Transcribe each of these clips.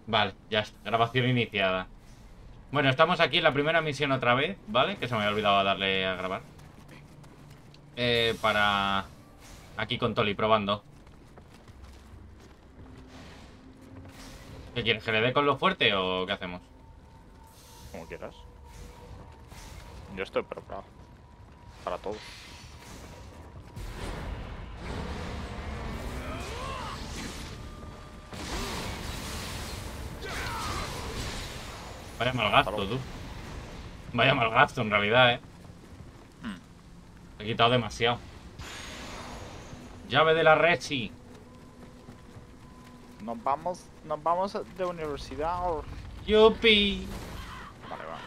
Vale, ya está. Grabación iniciada. Bueno, estamos aquí en la primera misión otra vez, ¿vale? Que se me había olvidado darle a grabar. Para... Aquí con Toli, probando. ¿Qué quieres? ¿Que le dé con lo fuerte o qué hacemos? Como quieras. Yo estoy preparado para todo. Vaya mal gasto, tú. Vaya mal gasto, en realidad, He quitado demasiado. Llave de la Rechi. Nos vamos de universidad. ¡Yupi! Vale, va.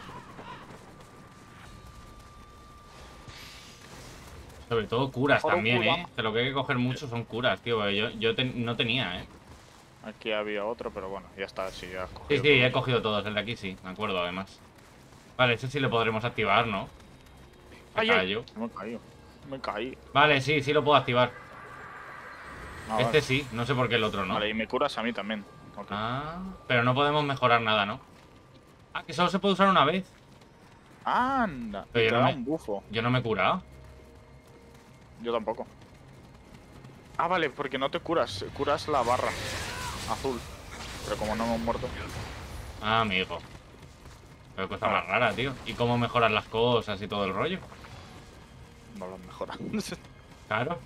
Sobre todo curas Mejor un también, cura. Que lo que hay que coger mucho son curas, tío. Yo no tenía, Aquí había otro, pero bueno, ya está, sí, ya has Sí, cogido sí, he todos. cogido todos. El de aquí sí, me acuerdo además. Vale, ese sí lo podremos activar, ¿no? Me ¡Ay, ay! callo. Me he caído. Me caí. Vale, sí, sí lo puedo activar. Ah, vale. Este sí, no sé por qué el otro no. Vale, y me curas a mí también. Ok. Ah, pero no podemos mejorar nada, ¿no? Ah, que solo se puede usar una vez. Anda. Y Pero te da un bufo. yo no me he curado. Yo tampoco. Ah, vale, porque no te curas. Curas la barra azul. Pero como no hemos muerto. Ah, amigo. Pero cosa Vale, más rara, tío. ¿Y cómo mejorar las cosas y todo el rollo? no lo mejora. Claro.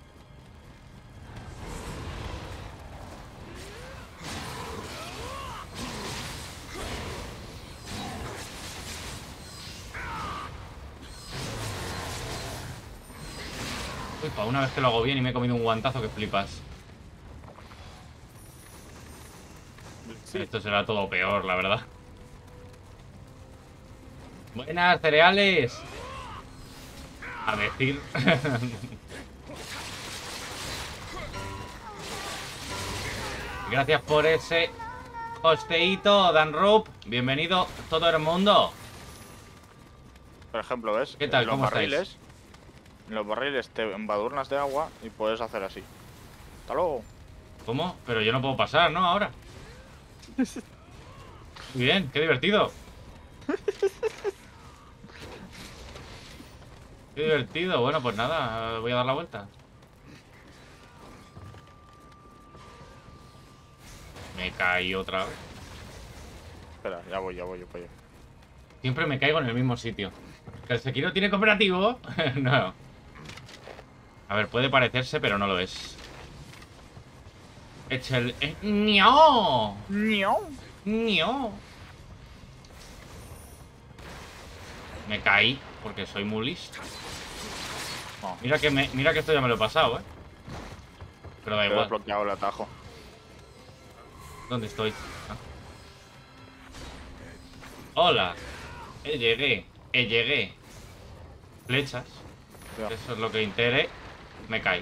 Uy, pa, una vez que lo hago bien y me he comido un guantazo que flipas. Sí. Esto será todo peor, la verdad. Buenas, cereales. A decir. Gracias por ese hosteíto, Dan Roop. Bienvenido todo el mundo. Por ejemplo, ¿ves? ¿Qué tal? ¿Cómo estáis? En los barriles te embadurnas de agua y puedes hacer así. ¡Hasta luego! ¿Cómo? Pero yo no puedo pasar, ¿no? Ahora. Bien, qué divertido. Qué divertido. Bueno, pues nada, voy a dar la vuelta. Me caí otra vez. Espera, ya voy, yo para allá. Siempre me caigo en el mismo sitio. ¿Que el Sekiro tiene cooperativo? No. A ver, puede parecerse, pero no lo es. Echa el... ¡Niao! ¡Niau! ¡Niao! Me caí, porque soy muy listo. No, Mira que esto ya me lo he pasado, Pero da te he igual. desbloqueado el atajo. ¿Dónde estoy? Ah. Hola. Llegué. Llegué. Flechas. Ya. Eso es lo que interé. Me caí.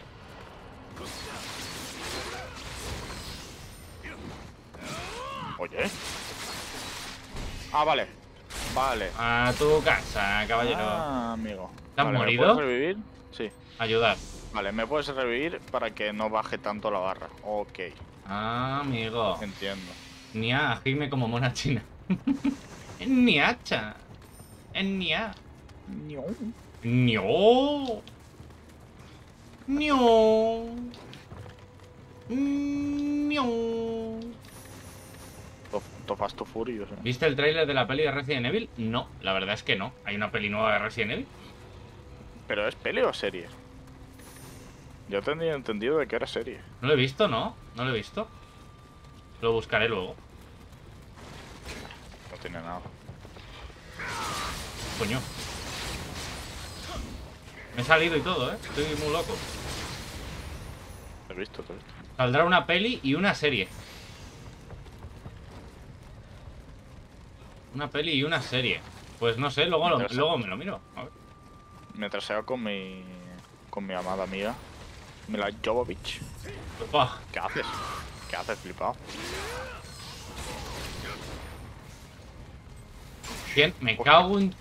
Oye. Ah, vale. Vale. A tu casa, caballero. Ah, amigo. ¿Te has Vale, ¿me morido? puedes revivir? Sí. Ayudar. Vale, me puedes revivir para que no baje tanto la barra. Ok, Ah, amigo. entiendo. Nia, agime como mona china. Niacha. Nia. Niau. Nio. Nio. Nio. Fast and Furious, ¿Viste el tráiler de la peli de Resident Evil? No, la verdad es que no. ¿Hay una peli nueva de Resident Evil? ¿Pero es peli o serie? Yo tenía entendido de que era serie. No lo he visto, ¿no? No lo he visto. Lo buscaré luego. No tiene nada. Coño. Me he salido y todo, Estoy muy loco. Te he visto, te he visto. Saldrá una peli y una serie. Una peli y una serie. Pues no sé, luego me lo miro. A ver. Me traseo con mi amada amiga, Mila Jovovich. Upa. ¿Qué haces? ¿Qué haces, flipado? ¿Quién? Me cago en...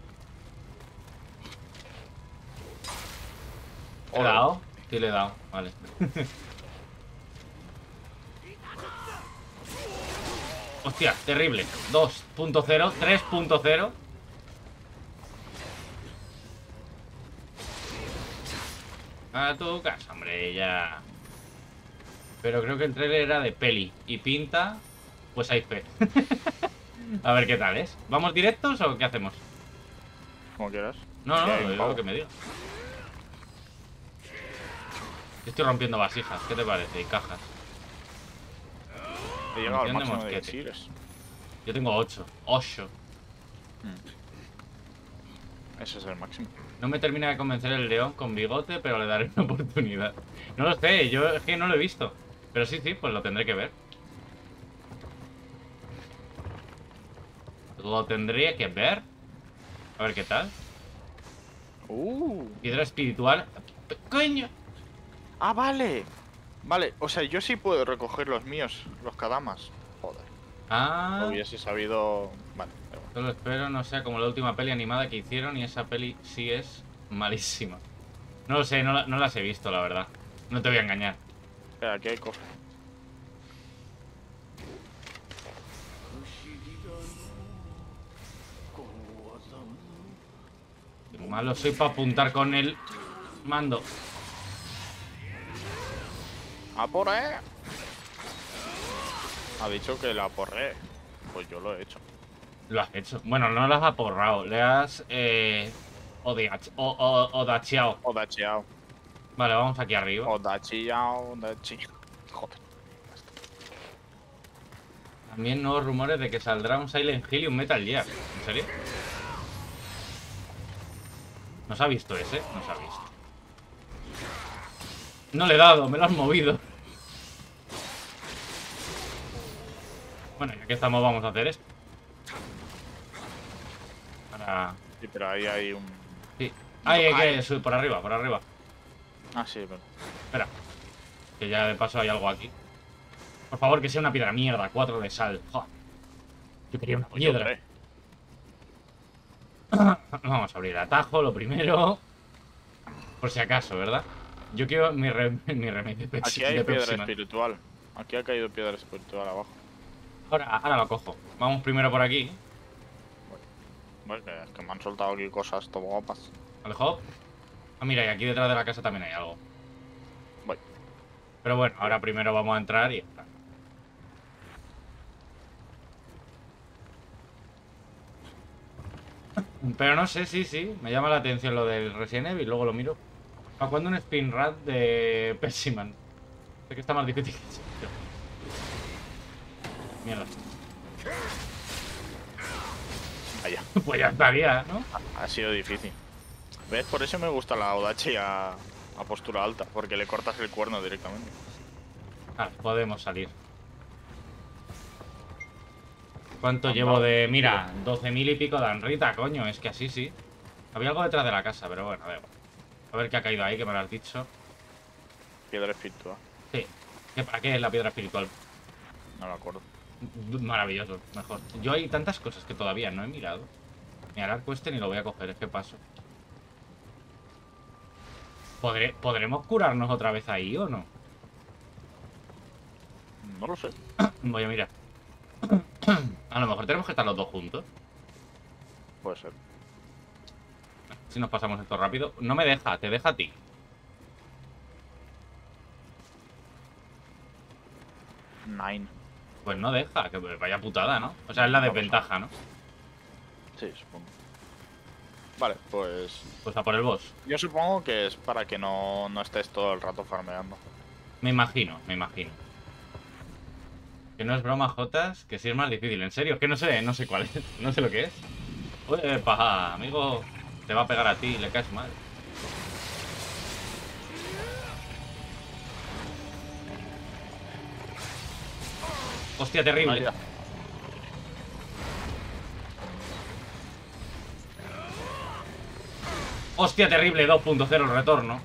¿Le he dado? Sí, le he dado. Vale. Hostia, terrible. 2.0, 3.0. A tu casa, hombre, ya. Pero creo que el trailer era de peli. Y pinta, pues hay fe. A ver qué tal es. ¿Vamos directos o qué hacemos? Como quieras. No, Sí, no, hay un lo pavo. que me diga. Yo estoy rompiendo vasijas, ¿qué te parece? Y cajas. He llegado al Munición de máximo de mosquete. elixires. Yo tengo 8. 8. Ese es el máximo. No me termina de convencer el león con bigote, pero le daré una oportunidad. No lo sé, yo es que no lo he visto. Pero sí, sí, pues lo tendré que ver. Lo tendré que ver. A ver qué tal. Piedra espiritual. ¡Coño! ¡Ah, vale! Vale, o sea, yo sí puedo recoger los míos, los Kadamas. Joder. Ah, Hubiese sabido... Vale, da igual. solo espero no sea como la última peli animada que hicieron y esa peli sí es malísima. No lo sé, no las he visto, la verdad. No te voy a engañar. Espera, aquí hay cofre. Qué malo soy para apuntar con el mando. ¡A por ahí! Ha dicho que la porré. Pues yo lo he hecho. Lo has hecho. Bueno, no lo has aporrado. Le has odacheado. O dacheado. Vale, vamos aquí arriba. O dacheado, Joder. También nuevos rumores de que saldrá un Silent Hill y un Metal Gear. ¿En serio? ¿No se ha visto ese? No se ha visto. No le he dado, me lo has movido. Bueno, ya que estamos, vamos a hacer esto. Para... Sí, pero ahí hay un... Sí. Ay, hay que subir por arriba, por arriba. Ah, sí, pero... Espera. Que ya de paso hay algo aquí. Por favor, que sea una piedra mierda. 4 de sal. Joder. Yo quería una Pues piedra. Vamos a abrir el atajo, lo primero. Por si acaso, ¿verdad? Yo quiero mi remedio de Aquí hay piedra Pepsi Man. espiritual. Aquí ha caído piedra espiritual abajo. Ahora lo cojo. Vamos primero por aquí. Bueno, que me han soltado aquí cosas todo guapas. Alejo. Ah, mira, y aquí detrás de la casa también hay algo. Voy. Pero bueno, ahora primero vamos a entrar y... Pero no sé, sí. Me llama la atención lo del Resident Evil, luego lo miro. ¿Para cuándo un spin rat de Pepsi Man? Sé que está más difícil que eso. Mierda. Allá. Pues ya estaría, ¿no? Ha sido difícil. ¿Ves? Por eso me gusta la Odachi a postura alta. Porque le cortas el cuerno directamente. Ah, podemos salir. ¿Cuánto llevo de...? Mira, 12.000 y pico de Anrita, coño. Es que así sí. Había algo detrás de la casa, pero bueno, a ver qué ha caído ahí, que me lo has dicho. Piedra espiritual. Sí. ¿Para qué es la piedra espiritual? No me acuerdo. Maravilloso, mejor. Yo hay tantas cosas que todavía no he mirado. Ni al arco este ni lo voy a coger, es que paso. ¿Podremos curarnos otra vez ahí o no? No lo sé. Voy a mirar. A lo mejor tenemos que estar los dos juntos. Puede ser. Si nos pasamos esto rápido. No me deja, te deja a ti. Nine. Pues no deja, que vaya putada, ¿no? O sea, es la desventaja, ¿no? Sí, supongo. Vale, pues... Pues a por el boss. Yo supongo que es para que no estés todo el rato farmeando. Me imagino. Que no es broma, Jotas, que sí es más difícil. En serio, es que no sé cuál es. No sé lo que es. Uy, paja, amigo. Te va a pegar a ti, le caes mal. Hostia, terrible. Vaya. Hostia, terrible, 2.0 retorno.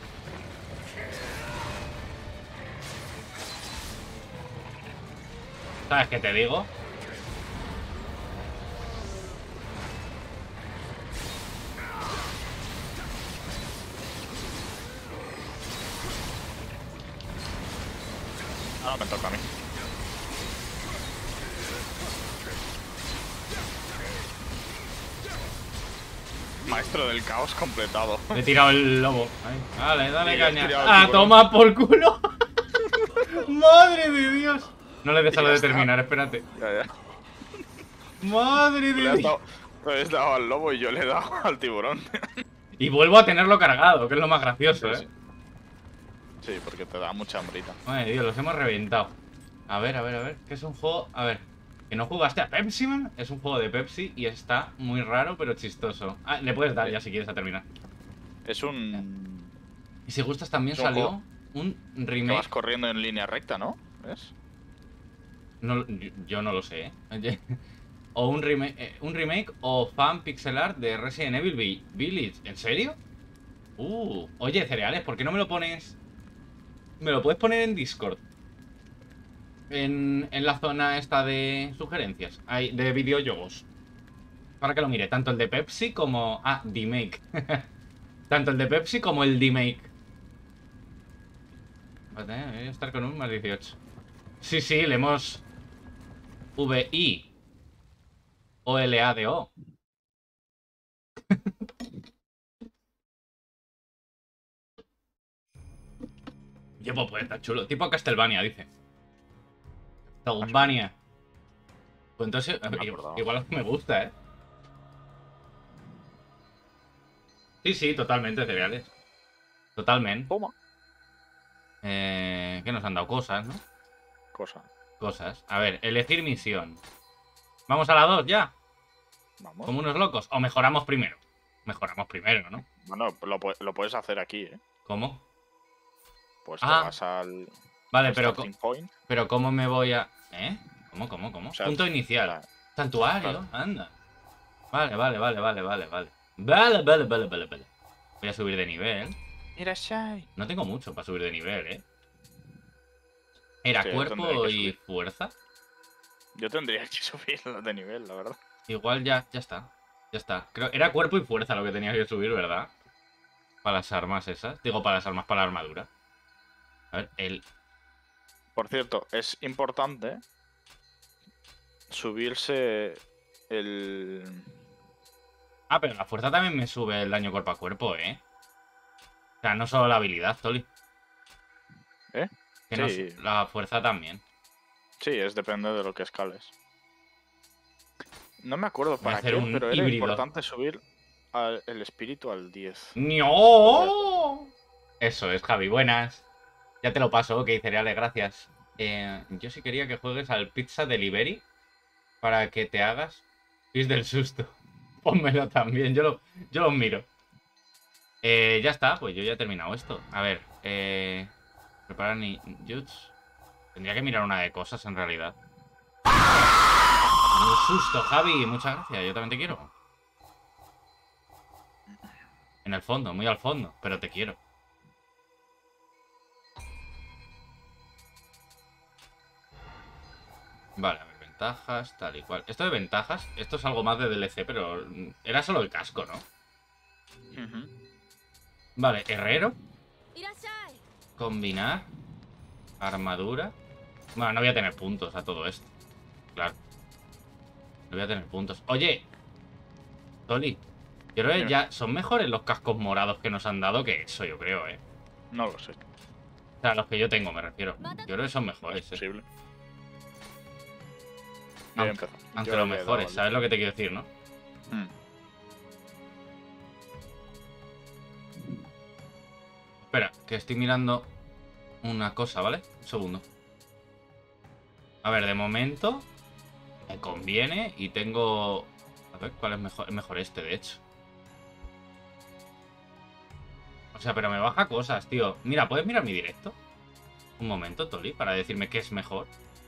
¿Sabes qué te digo? Ahora me toca a mí. Maestro del caos completado. Le he tirado el lobo. Ahí. Dale, dale Y le has caña. tirado el ¡Ah, tiburón. toma por culo! ¡Madre de Dios! No le he dejado Ya de está. terminar, espérate. Ya. ¡Madre Tú de le has Dios! dado, tú le has dado al lobo y yo le he dado al tiburón. Y vuelvo a tenerlo cargado, que es lo más gracioso, Sí, ¿eh? sí. Sí, porque te da mucha hambrita. Madre de Dios, los hemos reventado. A ver, a ver, a ver. ¿Qué es un juego? A ver. ¿Que no jugaste a Pepsi Man? Es un juego de Pepsi y está muy raro, pero chistoso. Ah, le puedes dar ya si quieres a terminar. Es un... Y si gustas también Es un salió juego un que vas remake. corriendo en línea recta, ¿no? ¿Ves? No, yo no lo sé, ¿eh? O un remake o fan pixel art de Resident Evil Village. ¿En serio? Oye, cereales, ¿por qué no me lo pones? ¿Me lo puedes poner en Discord? En la zona esta de sugerencias. De videojuegos. Para que lo mire. Tanto el de Pepsi como... Ah, D-Make. Tanto el de Pepsi como el D-Make. Voy a estar con un más 18. Sí, sí, le hemos... V-I-O-L-A-D-O. Llevo pues está chulo. Tipo Castlevania, dice. Castlevania. Pues entonces, No me acordaba. igual me gusta, ¿eh? Sí, sí, totalmente, cereales. Totalmente. Toma. Que nos han dado cosas, ¿no? Cosa. Cosas. A ver, elegir misión. ¿Vamos a la 2 ya? Vamos. Como unos locos. ¿O mejoramos primero? Mejoramos primero, ¿no? Bueno, lo puedes hacer aquí, ¿eh? ¿Cómo? Pues Ah. te vas al... Vale, al pero, starting point. pero ¿cómo me voy a...? ¿Eh? ¿Cómo? O sea, Punto inicial. Claro. Santuario, anda. Vale. Vale. Voy a subir de nivel. Mira, Shai. No tengo mucho para subir de nivel, ¿eh? Era Hostia, yo tendría cuerpo que y subir. fuerza. Yo tendría que subir de nivel, la verdad. Igual ya está. Ya está. Era cuerpo y fuerza lo que tenía que subir, ¿verdad? Para las armas esas. Digo, para las armas, para la armadura. A ver, Por cierto, es importante subirse el... Ah, pero la fuerza también me sube el daño cuerpo a cuerpo, ¿eh? O sea, no solo la habilidad, Toli. ¿Eh? Que Sí. la fuerza también. Sí, depende de lo que escales. No me acuerdo Voy a para hacer qué, un pero era híbrido. importante subir el espíritu al 10. ¡No! Eso es, Javi, buenas. Ya te lo paso, ok, cereales, gracias. Yo sí quería que juegues al Pizza Delivery para que te hagas pis del susto. Pónmelo también, yo los miro. Ya está, pues yo ya he terminado esto. A ver, preparar ninjutsu. Tendría que mirar una de cosas en realidad. Un susto, Javi, muchas gracias, yo también te quiero. En el fondo, muy al fondo, pero te quiero. Vale, a ver, ventajas, tal y cual. Esto de ventajas, esto es algo más de DLC, pero era solo el casco, ¿no? Vale, herrero. Combinar. Armadura. Bueno, no voy a tener puntos a todo esto. Claro. No voy a tener puntos. Oye, Toli, yo creo que Dime. ya son mejores los cascos morados que nos han dado que eso, yo creo, ¿eh? No lo sé. O sea, los que yo tengo, me refiero. Yo creo que son mejores, Es ¿eh? posible. Voy a empezar. Aunque Yo los le he dado mejores, al- ¿sabes lo que te quiero decir, no? Mm. Espera, que estoy mirando una cosa, ¿vale? Un segundo. A ver, de momento me conviene y tengo... A ver, ¿cuál es mejor? Es mejor este, de hecho. O sea, pero me baja cosas, tío. Mira, ¿puedes mirar mi directo? Un momento, Toli, para decirme qué es mejor.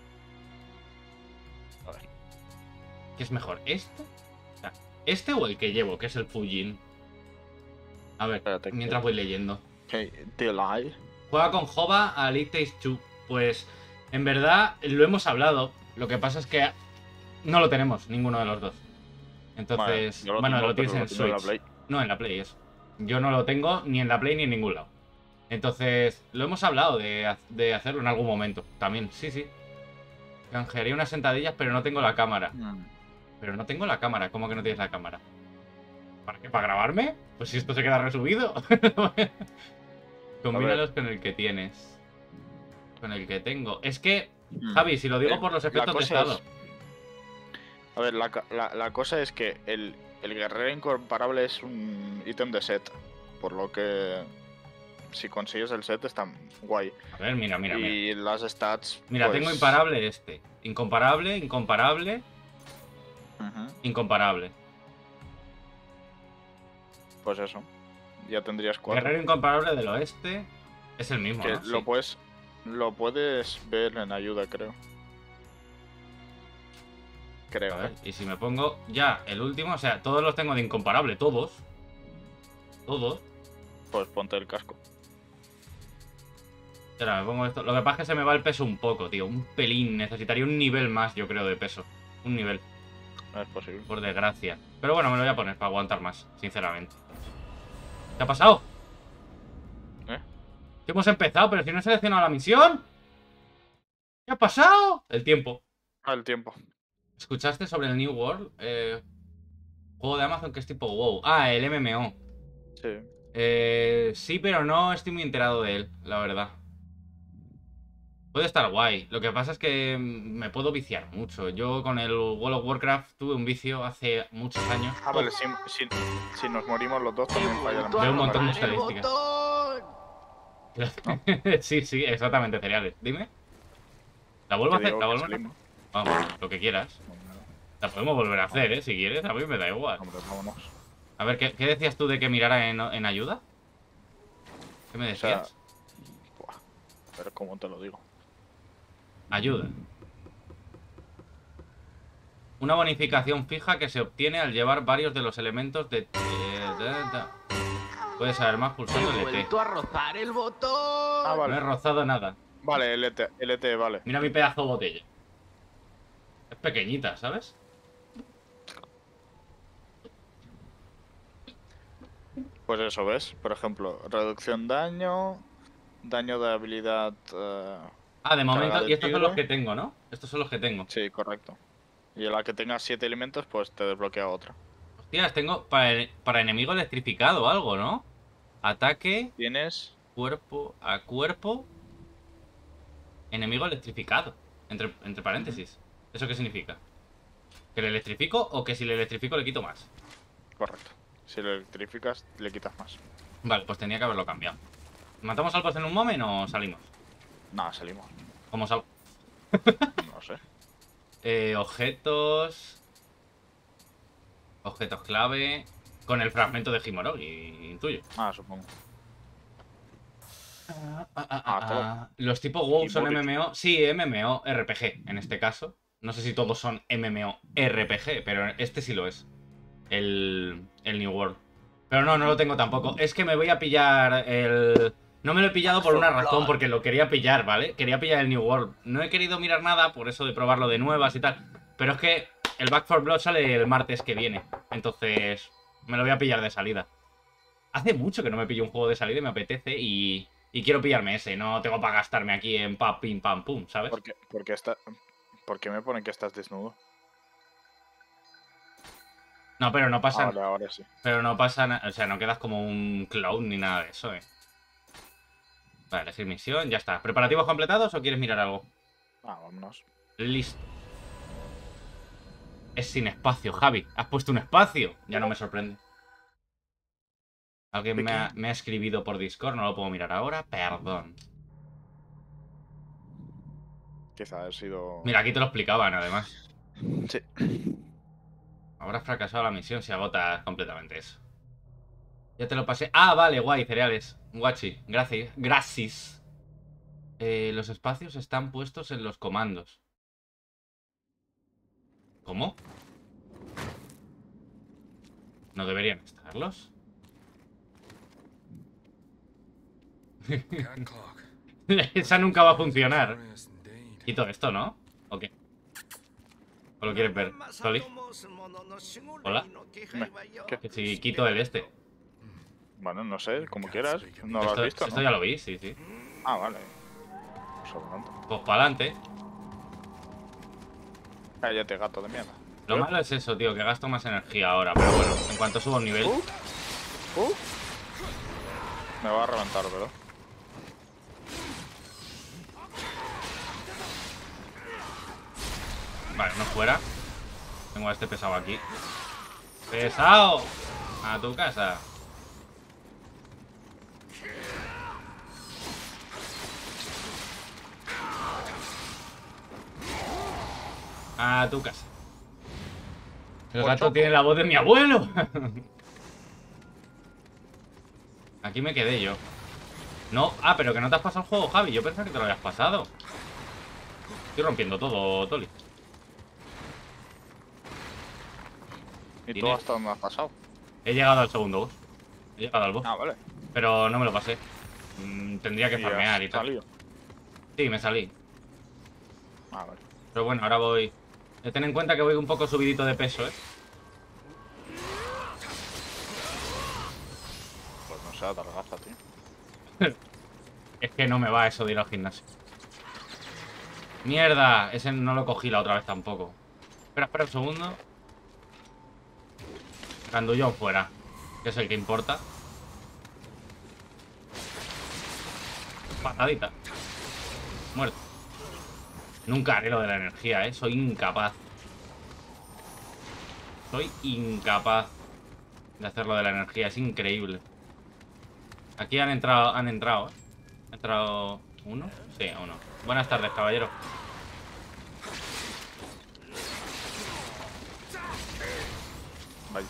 A ver. ¿Qué es mejor? ¿Este? O sea, ¿este o el que llevo, que es el Fujin? A ver, Espérate que- mientras voy leyendo. Ok, Delay. Juega con Jova a Elite Takes Two. Pues, en verdad, lo hemos hablado. Lo que pasa es que no lo tenemos, ninguno de los dos. Entonces, Vale, yo bueno, tengo, lo tienes pero en lo tengo en la Switch. Play. No, en la Play eso. Yo no lo tengo ni en la Play ni en ningún lado. Entonces, lo hemos hablado de hacerlo en algún momento. También, sí, sí. Canjearía unas sentadillas, pero no tengo la cámara. Pero no tengo la cámara. ¿Cómo que no tienes la cámara? ¿Para qué? ¿Para grabarme? Pues si esto se queda resubido. Combínalos con el que tienes. Con el que tengo. Es que, Javi, si lo digo por los efectos de estado. A ver, la cosa es que el guerrero incomparable es un ítem de set. Por lo que si consigues el set está guay. A ver, mira. Y las stats. Mira, pues... tengo imparable este. Incomparable, incomparable. Incomparable. Pues eso. Ya tendrías 4. Guerrero incomparable del oeste. Es el mismo, Que ¿no? lo puedes ver en ayuda, creo. A ver, y si me pongo ya el último, o sea, todos los tengo de incomparable, todos. Todos. Pues ponte el casco. Espera, me pongo esto. Lo que pasa es que se me va el peso un poco, tío. Un pelín. Necesitaría un nivel más, yo creo, de peso. Un nivel. No es posible. Por desgracia. Pero bueno, me lo voy a poner para aguantar más, sinceramente. ¿Qué ha pasado? ¿Qué hemos empezado? ¿Pero si no he seleccionado la misión? ¿Qué ha pasado? El tiempo. El tiempo. ¿Escuchaste sobre el New World? Juego de Amazon que es tipo WoW. Ah, el MMO. Sí. Sí, pero no estoy muy enterado de él, la verdad. Puede estar guay. Lo que pasa es que me puedo viciar mucho. Yo con el World of Warcraft tuve un vicio hace muchos años. Ah, vale, si nos morimos los dos también falla la Veo un montón de estadísticas. ¿No? Sí, exactamente, cereales. Dime. ¿La vuelvo a hacer? ¿La vuelvo a hacer? Vamos, lo que quieras. La podemos volver a hacer, si quieres. A mí me da igual. Hombre, vámonos. A ver, ¿qué decías tú de que mirara en ayuda? ¿Qué me decías? O sea, a ver cómo te lo digo. Ayuda. Una bonificación fija que se obtiene al llevar varios de los elementos de... Puedes saber más pulsando LT. ¡Vuelto a rozar el botón! Ah, vale. No he rozado nada. Vale, LT, vale. Mira mi pedazo de botella. Es pequeñita, ¿sabes? Pues eso, ¿ves? Por ejemplo, reducción daño, daño de habilidad... de momento, y estos son los que tengo, ¿no? Estos son los que tengo. Sí, correcto. Y en la que tengas 7 elementos, pues te desbloquea otra. Hostias, tengo para enemigo electrificado o algo, ¿no? Ataque... Tienes... Cuerpo a cuerpo. Enemigo electrificado. Entre paréntesis. ¿Eso qué significa? ¿Que le electrifico o que si le electrifico le quito más? Correcto. Si lo electrificas, le quitas más. Vale, pues tenía que haberlo cambiado. ¿Matamos al boss en un momento o salimos? Nada, salimos. ¿Cómo salgo? No sé. Objetos. Objetos clave. Con el fragmento de Himorogi, intuyo. Supongo. Los tipo WoW son MMO. Sí, MMO RPG en este caso. No sé si todos son MMO RPG, pero este sí lo es. El New World. Pero no lo tengo tampoco. Es que me voy a pillar el... No me lo he pillado por una razón, porque lo quería pillar, ¿vale? Quería pillar el New World. No he querido mirar nada, por eso de probarlo de nuevas y tal. Pero es que el Back 4 Blood sale el martes que viene. Entonces, me lo voy a pillar de salida. Hace mucho que no me pillo un juego de salida y me apetece y quiero pillarme ese. No tengo para gastarme aquí en pam, pim, pam, pum, ¿sabes? ¿Por qué me ponen que estás desnudo? No, pero no pasa... Vale, ahora sí. Pero no pasa nada, o sea, no quedas como un clown ni nada de eso, Vale, elegir misión, ya está. ¿Preparativos completados o quieres mirar algo? Vámonos. Listo. Es sin espacio, Javi. Has puesto un espacio. Ya no me sorprende. Alguien me ha escribido por Discord, no lo puedo mirar ahora. Perdón. Quizá ha sido... Mira, aquí te lo explicaban, además. Sí. Habrás fracasado la misión si agotas completamente eso. Ya te lo pasé. Ah, vale, guay, cereales. Guachi, gracias. Los espacios están puestos en los comandos. ¿Cómo? ¿No deberían estarlos? Esa nunca va a funcionar. Quito esto, ¿no? ¿O qué? ¿O lo quieres ver? ¿Soli? ¿Hola? Que si quito el este. Bueno, no sé, como quieras. No lo has visto, ¿no? Esto ya lo vi, sí. Vale. Pues para adelante. Cállate, gato de mierda. Lo malo es eso, tío, que gasto más energía ahora. Pero bueno, en cuanto subo un nivel... Me va a reventar, ¿verdad? Vale, no fuera. Tengo a este pesado aquí. ¡Pesado! A tu casa. A tu casa. El gato tiene la voz de mi abuelo. Aquí me quedé yo. No, pero que no te has pasado el juego, Javi. Yo pensaba que te lo habías pasado. Estoy rompiendo todo, Toli. ¿Y tú hasta dónde has pasado? He llegado al segundo boss. He llegado al boss. Ah, vale. Pero no me lo pasé. Tendría que farmear y tal. ¿Salió? Sí, me salí. Ah, vale. Pero bueno, ahora voy... Ten en cuenta que voy un poco subidito de peso, ¿eh? Pues no sé, atargaza, tío. Es que no me va eso de ir al gimnasio. ¡Mierda! Ese no lo cogí la otra vez tampoco. Espera un segundo. Grandullón fuera. Que es el que importa. Patadita. Muerto. Nunca haré lo de la energía, ¿eh? Soy incapaz. Soy incapaz de hacer lo de la energía. Es increíble. Aquí han entrado, ¿eh? ¿Ha entrado uno? Sí, uno. Buenas tardes, caballero. Vale.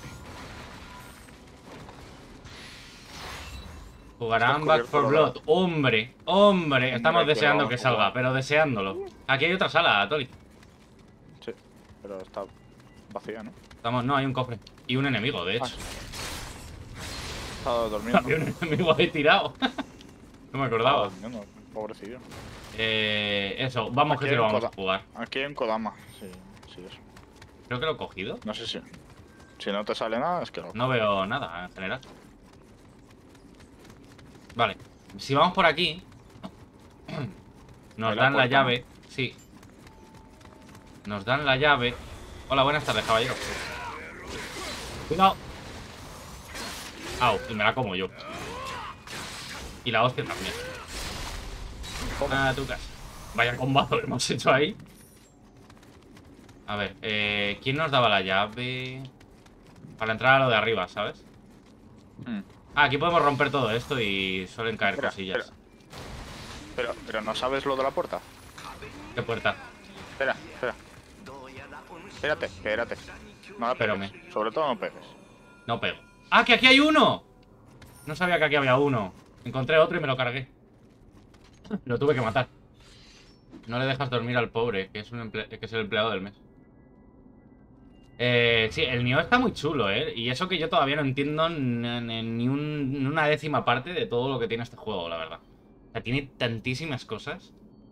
Jugarán Back 4 Blood. Hombre, hombre. Estamos Hombre, deseando vamos que a jugar. salga, pero deseándolo. Aquí hay otra sala, Toli. Sí, pero está vacía, ¿no? No, hay un cofre. Y un enemigo, de hecho. Estaba durmiendo. Había un enemigo ahí tirado. No me acordaba. Estaba durmiendo, pobrecillo. Eso, vamos Aquí que sí hay lo un vamos a Koda- jugar. Aquí hay un Kodama. Sí, sí, eso. Creo que lo he cogido. No sé si... Si no te sale nada, es que lo... No veo nada en general. Vale. Si vamos por aquí, nos Ahí la dan la puerta, llave. Sí. Nos dan la llave. Hola, buenas tardes, caballero. Cuidado. Au, y me la como yo. Y la hostia también. A tu casa. Vaya combazo que hemos hecho ahí. A ver, ¿quién nos daba la llave? Para entrar a lo de arriba, ¿sabes? Aquí podemos romper todo esto y suelen caer cosillas. Pero no sabes lo de la puerta. ¿Qué puerta? Espera. Espérate. No la pegues. Espérame. Sobre todo no pegues. No pego. ¡Ah, que aquí hay uno! No sabía que aquí había uno. Encontré otro y me lo cargué. Lo tuve que matar. No le dejas dormir al pobre, que es el empleado del mes. Sí, el Nioh está muy chulo, ¿eh? Y eso que yo todavía no entiendo ni una décima parte de todo lo que tiene este juego, la verdad. O sea, tiene tantísimas cosas.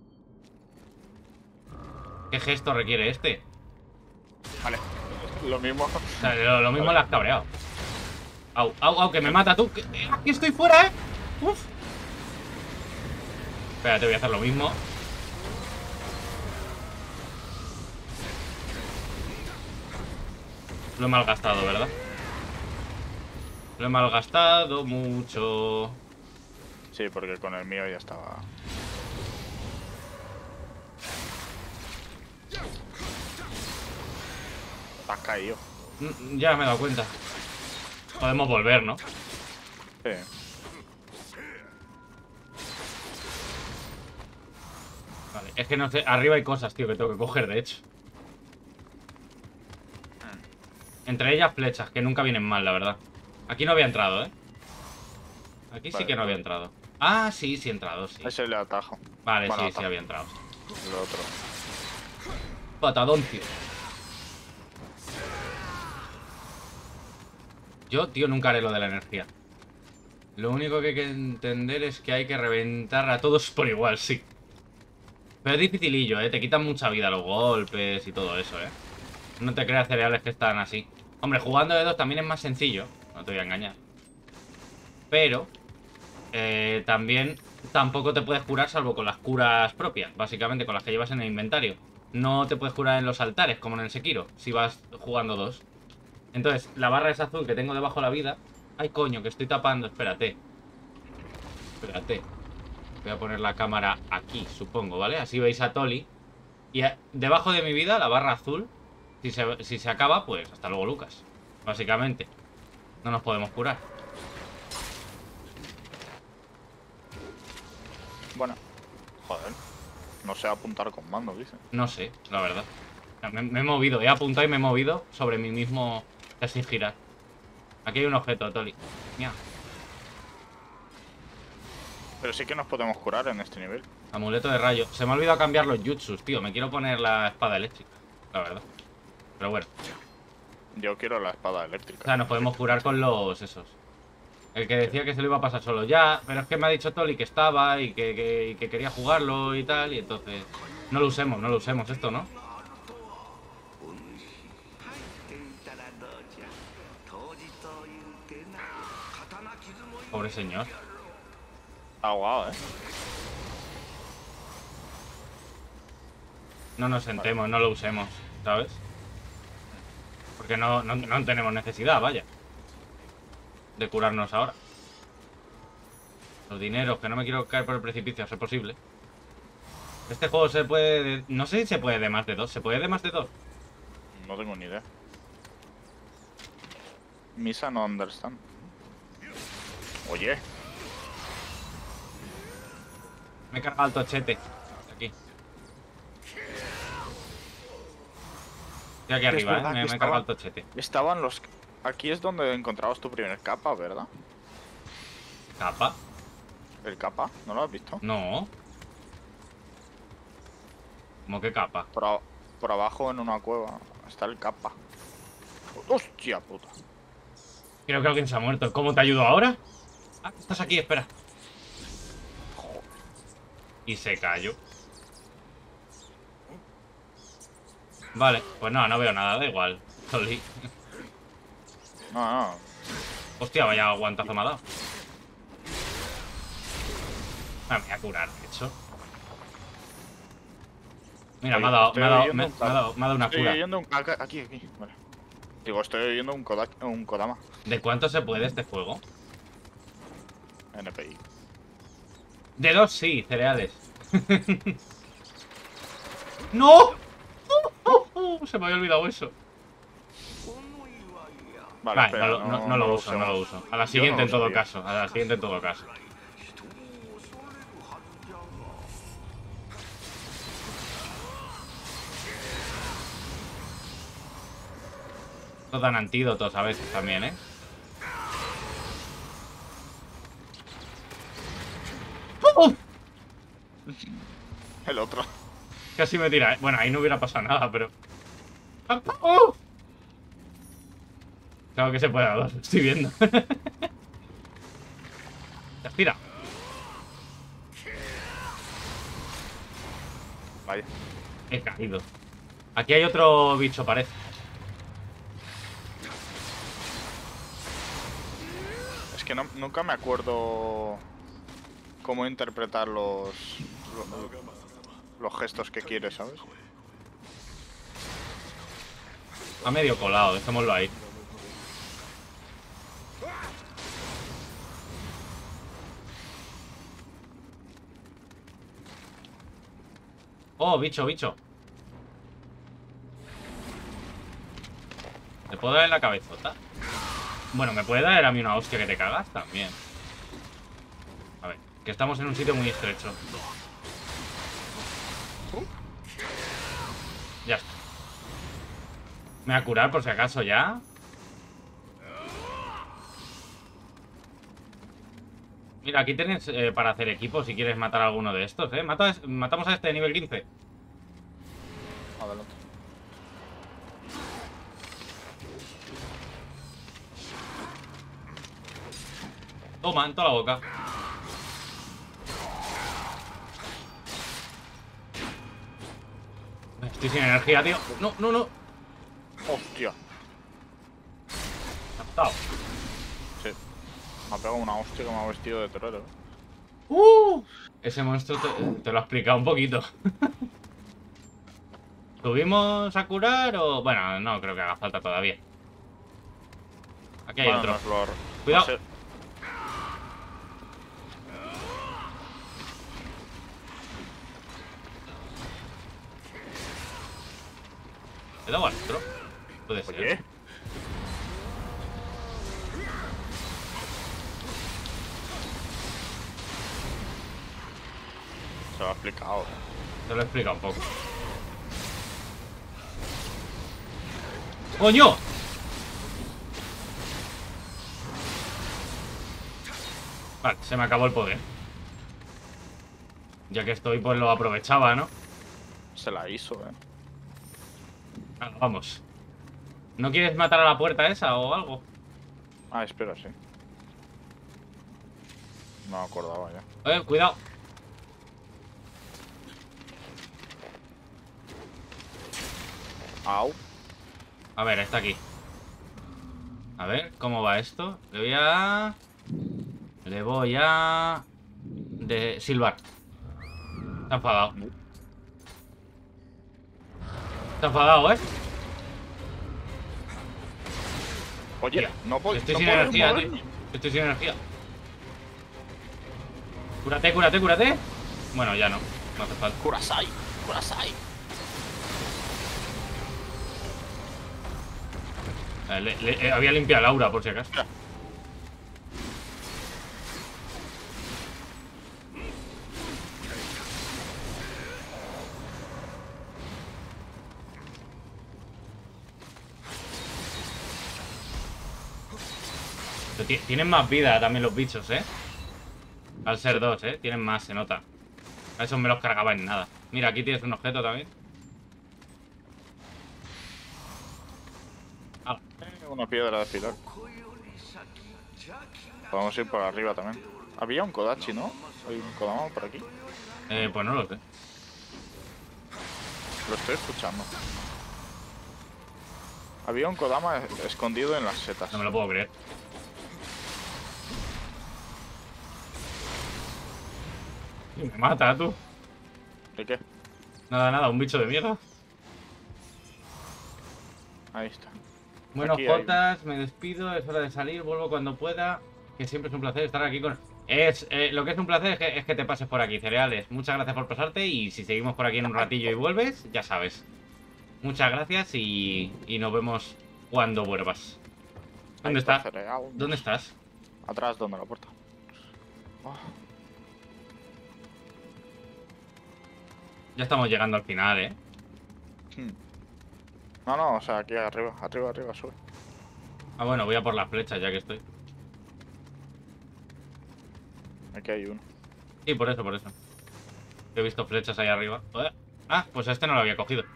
¿Qué gesto requiere este? Vale. Lo mismo. O sea, lo mismo le has cabreado. Au, que me mata tú. Aquí estoy fuera, ¿eh? Uf. Espérate, voy a hacer lo mismo. Lo he malgastado, ¿verdad? Lo he malgastado mucho. Sí, porque con el mío ya estaba... Has caído. Ya me he dado cuenta. Podemos volver, ¿no? Sí. Vale, es que no sé. Arriba hay cosas, tío, que tengo que coger, de hecho. Entre ellas flechas, que nunca vienen mal, la verdad. Aquí no había entrado, ¿eh? Aquí sí Vale, que no había entrado. Ah, sí he entrado, sí. Ese le atajo. Vale, Bueno, sí atajo. había entrado. Lo otro. Patadón, tío. Yo, tío, nunca haré lo de la energía. Lo único que hay que entender es que hay que reventar a todos por igual, sí. Pero es dificilillo, ¿eh? Te quitan mucha vida los golpes y todo eso, ¿eh? No te creas cereales que están así. Hombre, jugando de dos también es más sencillo. No te voy a engañar. Pero también tampoco te puedes curar salvo con las curas propias. Básicamente con las que llevas en el inventario. no te puedes curar en los altares, como en el Sekiro, si vas jugando 2. Entonces, la barra esa azul que tengo debajo de la vida... Ay, coño, que estoy tapando, espérate. Espérate. Voy a poner la cámara aquí, supongo, ¿vale? Así veis a Tolly. Y debajo de mi vida, la barra azul, si se acaba, pues hasta luego, Lucas. Básicamente. No nos podemos curar. Bueno, joder. No sé apuntar con mando, dice. No sé, la verdad. Me he movido, he apuntado y me he movido sobre mí mismo sin girar. Aquí hay un objeto, Tolly. Mira. Pero sí que nos podemos curar en este nivel. Amuleto de rayo. Se me ha olvidado cambiar los jutsus, tío. Me quiero poner la espada eléctrica, la verdad. Pero bueno. Yo quiero la espada O eléctrica. sea, nos podemos curar con los esos. El que decía que se lo iba a pasar solo ya. Pero es que me ha dicho Tolly que estaba y que quería jugarlo y tal. Y entonces... No lo usemos esto, ¿no? Pobre señor. Está guau, No nos sentemos, no lo usemos, ¿sabes? Porque no tenemos necesidad, vaya, de curarnos ahora. Los dineros, que no me quiero caer por el precipicio, a ser posible. Este juego se puede... No sé si se puede de más de 2. ¿Se puede de más de 2? No tengo ni idea. Misa no understand. Oye. Me he cargado el tochete. Aquí. Estoy aquí arriba, verdad Me que he cargado el tochete. Estaban los... Aquí es donde encontrabas tu primer capa, ¿verdad? ¿Capa? ¿El capa? ¿No lo has visto? No. ¿Cómo que capa? Por abajo en una cueva está el capa. ¡Hostia puta! Creo que alguien se ha muerto. ¿Cómo te ayudo ahora? Ah, estás aquí, espera. Y se cayó. Vale, pues no veo nada, da igual. Tolly. No. Hostia, vaya guantazo me ha dado. Ah, me voy a curar, de hecho. Mira, Oye, me ha dado una Estoy cura. oyendo un... Aquí. Vale. Digo, estoy oyendo un Kodama. ¿De cuánto se puede este juego? NPI. De 2 sí, cereales. ¡No! Se me había olvidado eso. Vale, espera, no lo uso. A la siguiente en todo caso. A la siguiente en todo caso. Estos dan antídotos a veces también, ¿eh? El otro. Casi me tira, ¿eh? Bueno, ahí no hubiera pasado nada, pero... Claro que se puede dar, lo estoy viendo. Tira. Vaya. He caído. Aquí hay otro bicho, parece. Es que nunca me acuerdo cómo interpretar los gestos que quieres, ¿sabes? A medio colado, dejémoslo ahí. Oh, bicho. ¿Te puedo dar en la cabezota? Bueno, me puede dar a mí una hostia que te cagas también. A ver, que estamos en un sitio muy estrecho. Ya está. Me voy a curar por si acaso ya. Mira, aquí tienes para hacer equipo si quieres matar a alguno de estos, ¿eh? Matamos a este de nivel 15. Adelante. Toma, en toda la boca. Estoy sin energía, tío. No. Hostia. Me ha matado. Sí. Me ha pegado una hostia que me ha vestido de torero. Ese monstruo te lo ha explicado un poquito. ¿Subimos a curar o...? Bueno, no creo que haga falta todavía. Aquí hay Bueno, otro. nos lo... Cuidado. no sé. ¿Le he dado al otro? Puede ser. Oye. Se lo ha explicado. Te lo he explicado un poco. ¡Coño! Vale, se me acabó el poder. Ya que estoy, pues lo aprovechaba, ¿no? Se la hizo, Venga, vamos. ¿No quieres matar a la puerta esa o algo? Ah, espera, sí. No me acordaba ya. Cuidado. Au. A ver, está aquí. A ver, ¿cómo va esto? Le voy a... Le voy a... De silbar. Está enfadado. Está enfadado, ¿eh? Oye, Tía, no puedo. estoy no sin puedo energía, moverme. tío. Estoy sin energía. Cúrate, cúrate, cúrate. Bueno, ya no. No hace falta. Kurasai, Kurasai. Había limpiado a Laura, por si acaso. Mira. Pero tienen más vida también los bichos, ¿eh? Al ser dos, ¿eh? Tienen más, se nota. A esos me los cargaba en nada. Mira, aquí tienes un objeto también. Ah, Una piedra de afilar. Podemos ir por arriba también. Había un Kodachi, ¿no? Hay un Kodama por aquí. pues no lo sé. Lo estoy escuchando. Había un Kodama escondido en las setas. No me lo puedo creer. Y me mata, tú. ¿De qué? Nada, nada, un bicho de mierda. Ahí está. Bueno, Aquí hay- Jotas, me despido, es hora de salir, vuelvo cuando pueda. Que siempre es un placer estar aquí con... lo que es un placer es que te pases por aquí, Cereales. Muchas gracias por pasarte y si seguimos por aquí en un ratillo y vuelves, ya sabes. Muchas gracias y nos vemos cuando vuelvas. ¿Dónde Ahí está estás? Cereal. ¿Dónde estás? Atrás, donde la puerta. Oh, Ya estamos llegando al final, ¿eh? hmm. No, no, o sea, aquí arriba, arriba, arriba, sube. Ah, bueno, voy a por las flechas ya que estoy. Aquí hay uno. Sí, por eso, por eso. He visto flechas ahí arriba. Ah, pues este no lo había cogido.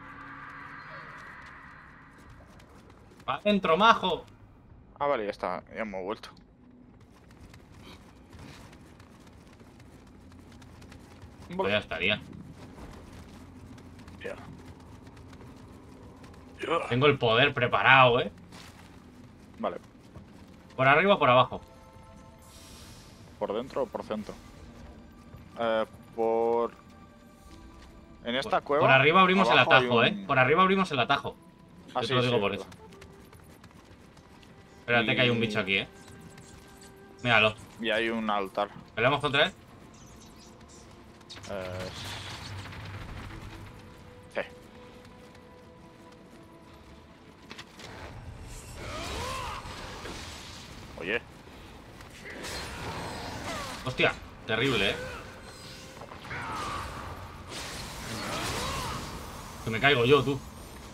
¡Va adentro, majo! Ah, vale, ya está, ya hemos vuelto. Pues ya estaría. Ya. Tengo el poder preparado, ¿eh? Vale, ¿Por arriba o por abajo? ¿por dentro o por centro? Por... En esta cueva... Por arriba abrimos el abajo hay atajo, un- ¿eh? Por arriba abrimos el atajo. Ah, Yo sí, te lo digo sí, por es eso. verdad. Espérate que hay un bicho aquí, ¿eh? Míralo. Y hay un altar. ¿Peleamos contra él? Sí. Oye, Hostia, terrible, ¿eh? Que me caigo yo, tú.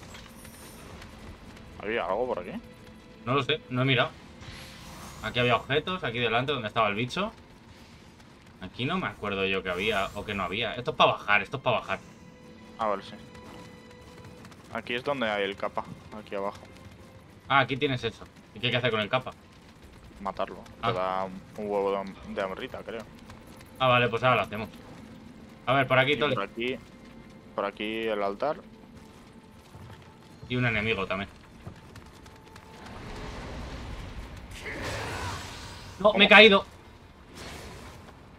¿había algo por aquí? No lo sé, no he mirado. Aquí había objetos, aquí delante donde estaba el bicho. Aquí no me acuerdo yo que había o que no había. Esto es para bajar, esto es para bajar. Ah, vale, sí. Aquí es donde hay el capa, aquí abajo. Ah, aquí tienes eso. ¿Y qué hay que hacer con el capa? Matarlo. Ah. Te da un huevo de hambrita, creo. Ah, vale, pues ahora lo hacemos. A ver, por aquí Y todo. por aquí el altar. Y un enemigo también. No, me he caído.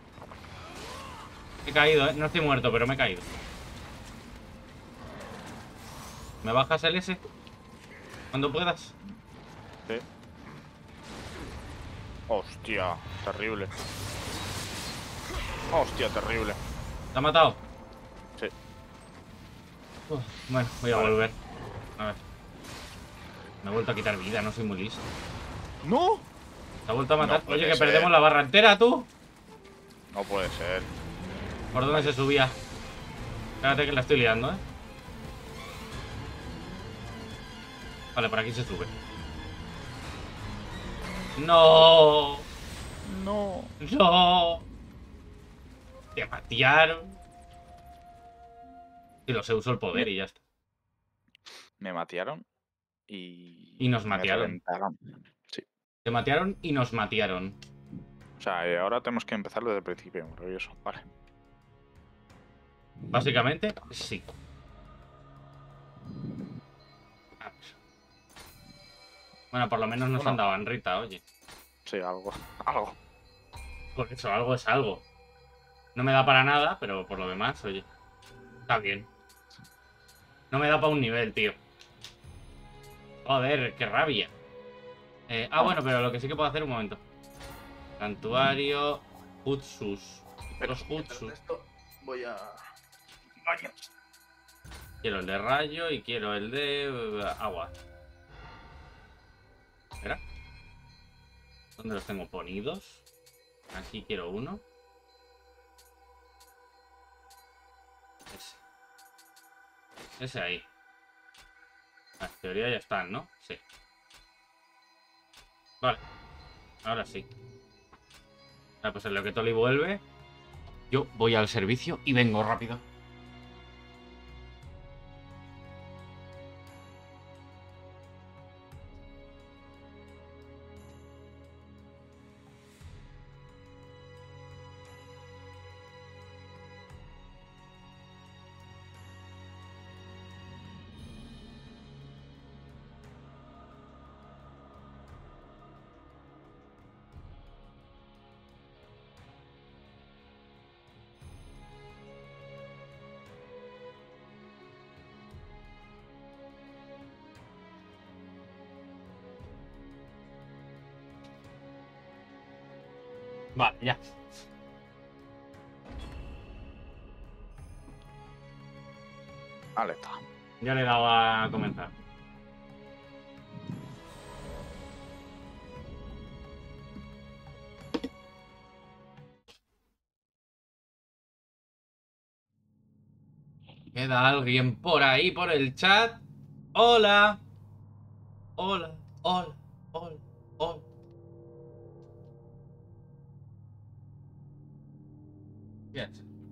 Me he caído, ¿eh? No estoy muerto, pero me he caído. ¿Me bajas el S? Cuando puedas. Sí. Hostia, terrible. Hostia, terrible. ¿Te ha matado? Sí. Bueno, voy a Vale. volver. A ver. Me he vuelto a quitar vida, no soy muy listo. ¡No! ¿Te ha vuelto a matar? No puede Oye, que ser. perdemos la barra entera, tú. No puede ser. ¿Por dónde se subía? Espérate que la estoy liando, ¿eh? Vale, por aquí se sube. ¡No! No. ¡No! Te matearon. Y lo sé, uso el poder y ya está. Me matearon y... Y nos me matearon. reventaron. Sí. Te matearon y nos matearon. O sea, ahora tenemos que empezar desde el principio. Maravilloso. Vale. Básicamente, sí. A ver. Bueno, por lo menos nos Bueno. han dado en Rita, oye. Sí, algo. Algo. Por eso, algo es algo. No me da para nada, pero por lo demás, oye. Está bien. No me da para un nivel, tío. Joder, qué rabia. Bueno, pero lo que sí que puedo hacer, un momento. Santuario. Jutsus. Los Jutsus. Voy a... Quiero el de rayo y quiero el de agua. Espera. ¿Dónde los tengo ponidos? Aquí quiero uno. Ese. Ese ahí. En teoría ya están, ¿no? Sí. Vale. Ahora sí. Vale, pues en lo que Toli vuelve, yo voy al servicio y vengo rápido. Vale, ya. Vale, está. Ya le he dado a comenzar. ¿Queda alguien por ahí, por el chat? Hola. Hola, hola, hola, hola. Bien.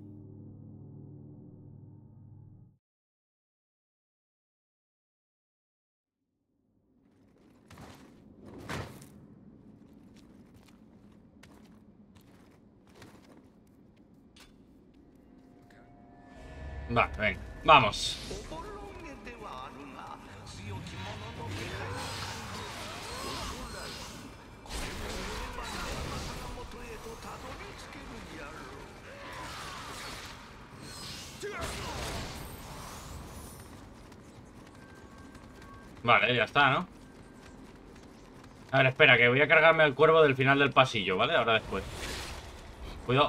Va, venga, vamos. Vale, ya está, ¿no? A ver, espera, que voy a cargarme al cuervo del final del pasillo, ¿vale? Ahora después. Cuidado.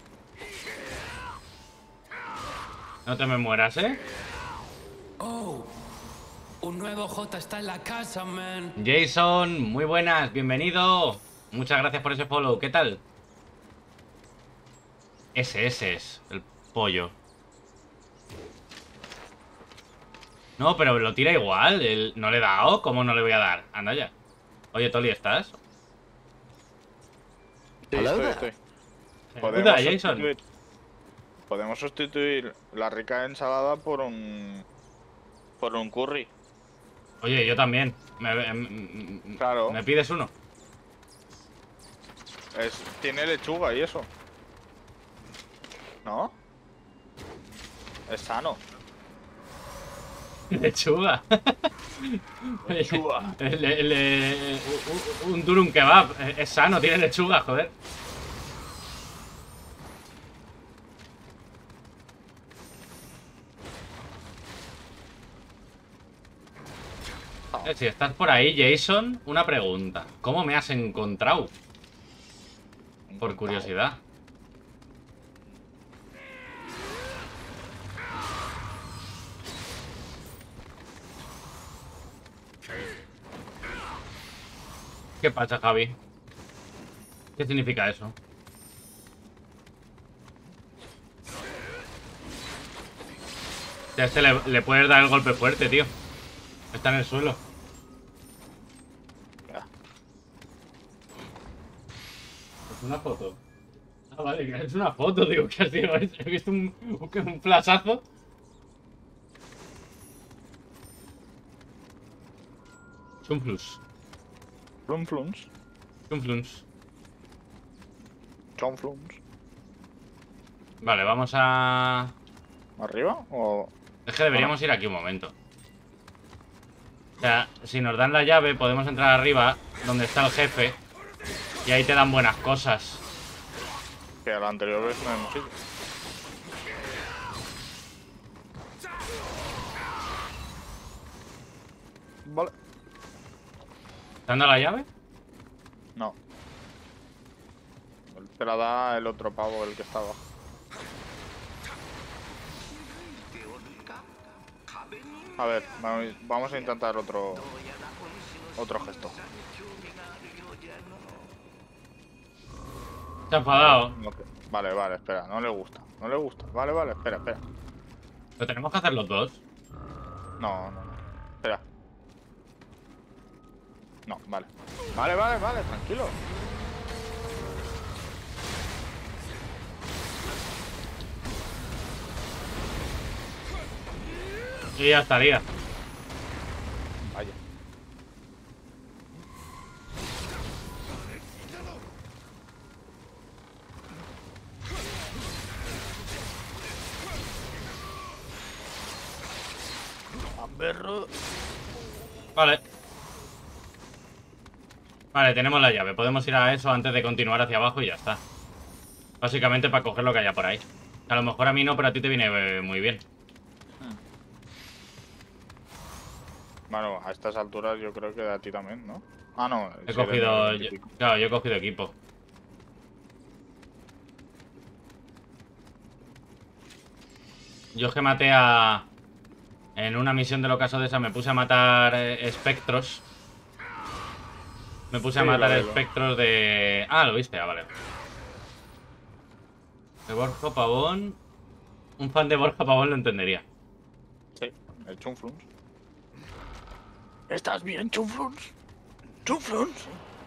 No te me mueras, ¿eh? Oh, un nuevo J está en la casa, man. Jason, muy buenas, bienvenido. Muchas gracias por ese follow, ¿qué tal? Ese es, el pollo. No, pero lo tira igual, no le he dado, ¿cómo no le voy a dar? Anda ya. Oye, Toli, ¿estás? Sí, estoy. Ayuda, Jason. Podemos sustituir la rica ensalada por un curry. Oye, yo también. Claro. ¿Me pides uno? Tiene lechuga y eso. ¿No? Es sano. Lechuga. Lechuga. Un durum kebab. Es sano, tiene lechuga, joder. pasado? Si estás por ahí, Jason, una pregunta. ¿Cómo me has encontrado? Por curiosidad. ¿Qué pasa, Javi? ¿Qué significa eso? A este le puedes dar el golpe fuerte, tío. Está en el suelo. Ya. Es una foto. Ah, vale, es una foto, digo, que ha sido eso. He visto un flashazo. Chunflus. Flunfluns. Chunflus. Chonfluns. Vale, vamos a... ¿Arriba o...? Es que deberíamos ir aquí un momento. O sea, si nos dan la llave, podemos entrar arriba, donde está el jefe. Y ahí te dan buenas cosas. Que a la anterior vez no hemos ido. Vale. ¿Te han dado la llave? No. Te la da el otro pavo, el que está abajo. A ver, vamos a intentar otro gesto. Se ha enfadado. No, vale, vale, espera, no le gusta. No le gusta. Vale, vale, espera, espera. Pero tenemos que hacer los dos. No, no, no. Espera. No, vale. Vale, vale, vale, tranquilo. Y ya estaría. Vaya. Amberro. Vale. Vale, tenemos la llave. Podemos ir a eso antes de continuar hacia abajo y ya está. Básicamente para coger lo que haya por ahí. A lo mejor a mí no, pero a ti te viene muy bien. Bueno, a estas alturas yo creo que a ti también, ¿no? Ah, no. He sí, cogido... de 20 y pico. Claro, yo he cogido equipo. Yo es que maté a... En una misión del ocaso de esa me puse a matar espectros. Me puse a Sí, matar lo veo. espectros de... Ah, lo viste, ah, vale. De Borja Pavón... Un fan de Borja Pavón lo entendería. Sí, el Chunfluns. ¿Estás bien, Chunfluns? ¿Chunfluns?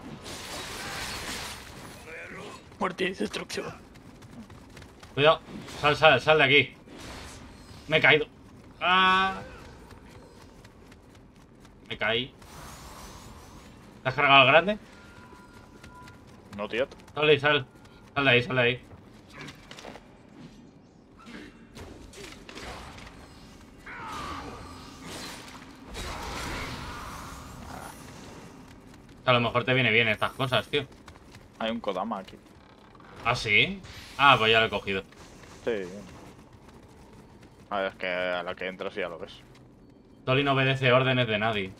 Muerte y destrucción. Cuidado, sal de aquí. Me he caído. ¡Ah! Me caí. ¿Te has cargado al grande? No, tío. Sal de ahí, sal. Sal de ahí, sal de ahí. A lo mejor te viene bien estas cosas, tío. Hay un Kodama aquí. ¿Ah, sí? Ah, pues ya lo he cogido. Sí. A ver, es que a la que entras ya lo ves. Toli no obedece órdenes de nadie.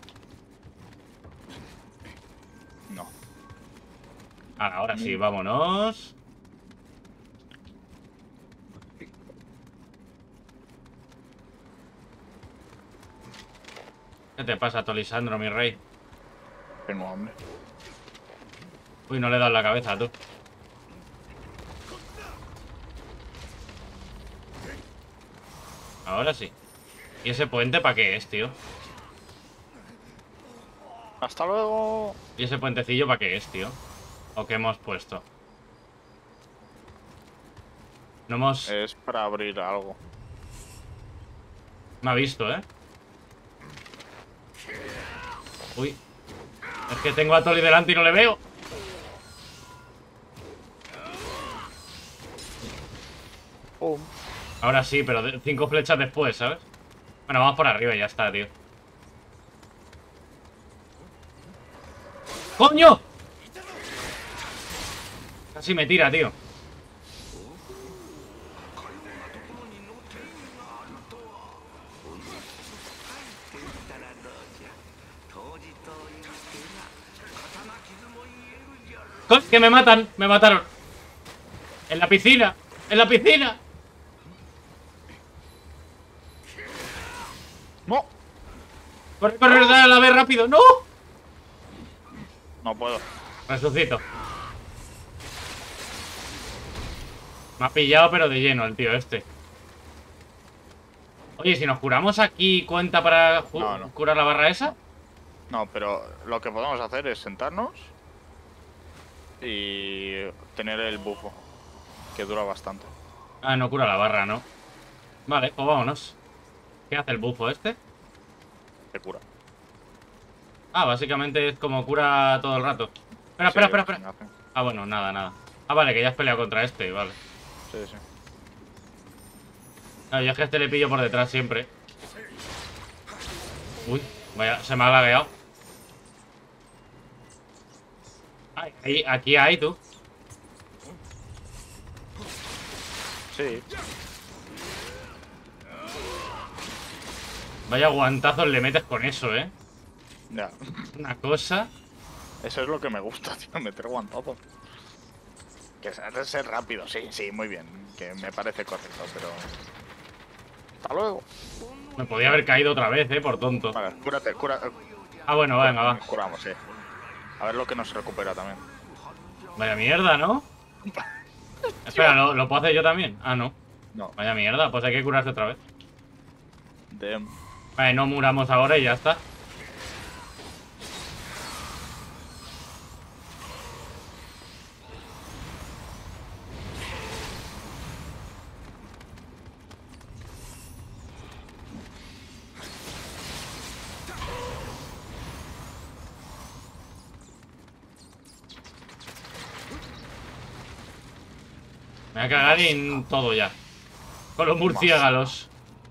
No. Ahora sí, vámonos. ¿Qué te pasa, Tolisandro, mi rey? Tengo hambre. Uy, no le das la cabeza, tú. Ahora sí. ¿Y ese puente para qué es, tío? Hasta luego. ¿Y ese puentecillo para qué es, tío? ¿O qué hemos puesto? No hemos... Es para abrir algo. Me ha visto, ¿eh? Uy. Es que tengo a Toli delante y no le veo. Pum. Ahora sí, pero 5 flechas después, ¿sabes? Bueno, vamos por arriba y ya está, tío. ¡Coño! Casi me tira, tío. ¡Que me matan! ¡Me mataron! ¡En la piscina! ¡En la piscina! ¡No! ¡Corre, corre, dale a la vez rápido! ¡No! No puedo. Resucito. Me ha pillado, pero de lleno el tío este. Oye, si nos curamos aquí, ¿cuenta para No. curar la barra esa? No, pero lo que podemos hacer es sentarnos y tener el bufo, que dura bastante. Ah, no cura la barra, ¿no? Vale, pues vámonos. ¿Qué hace el bufo este? Te cura. Ah, básicamente es como cura todo el rato. Espera, Sí, espera, espera, espera. hace. Ah, bueno, nada, nada. Ah, vale, que ya has peleado contra este, vale. Sí, sí. Ah, yo es que a este le pillo por detrás siempre. Uy, vaya, se me ha lagueado. Ay, aquí hay, tú. Sí. Vaya guantazos le metes con eso, ¿eh? Ya. Una cosa. Eso es lo que me gusta, tío, meter guantazos. Que es ser rápido, sí, sí, muy bien. Que me parece correcto, pero... Hasta luego. Me podía haber caído otra vez, por tonto. Vale, cúrate, Ah, bueno, venga, va. curamos, sí. A ver lo que nos recupera también. Vaya mierda, ¿no? Espera, ¿lo puedo hacer yo también? Ah, no. No. Vaya mierda, pues hay que curarse otra vez. De... Vale, no muramos ahora y ya está. Me voy a cagar en todo ya. Con los murciélagos.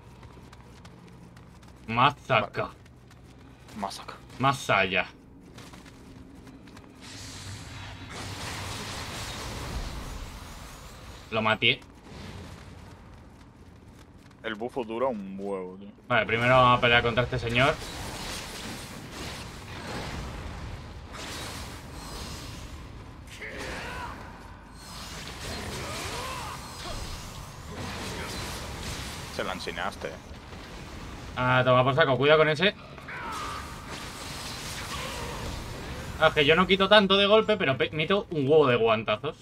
Más acá. Más acá. Más allá. Lo maté. El bufo dura un huevo, tío. Vale, primero vamos a pelear contra este señor. Se la enseñaste. Ah, toma por saco, cuidado con ese. Ah, es que yo no quito tanto de golpe, pero meto un huevo de guantazos.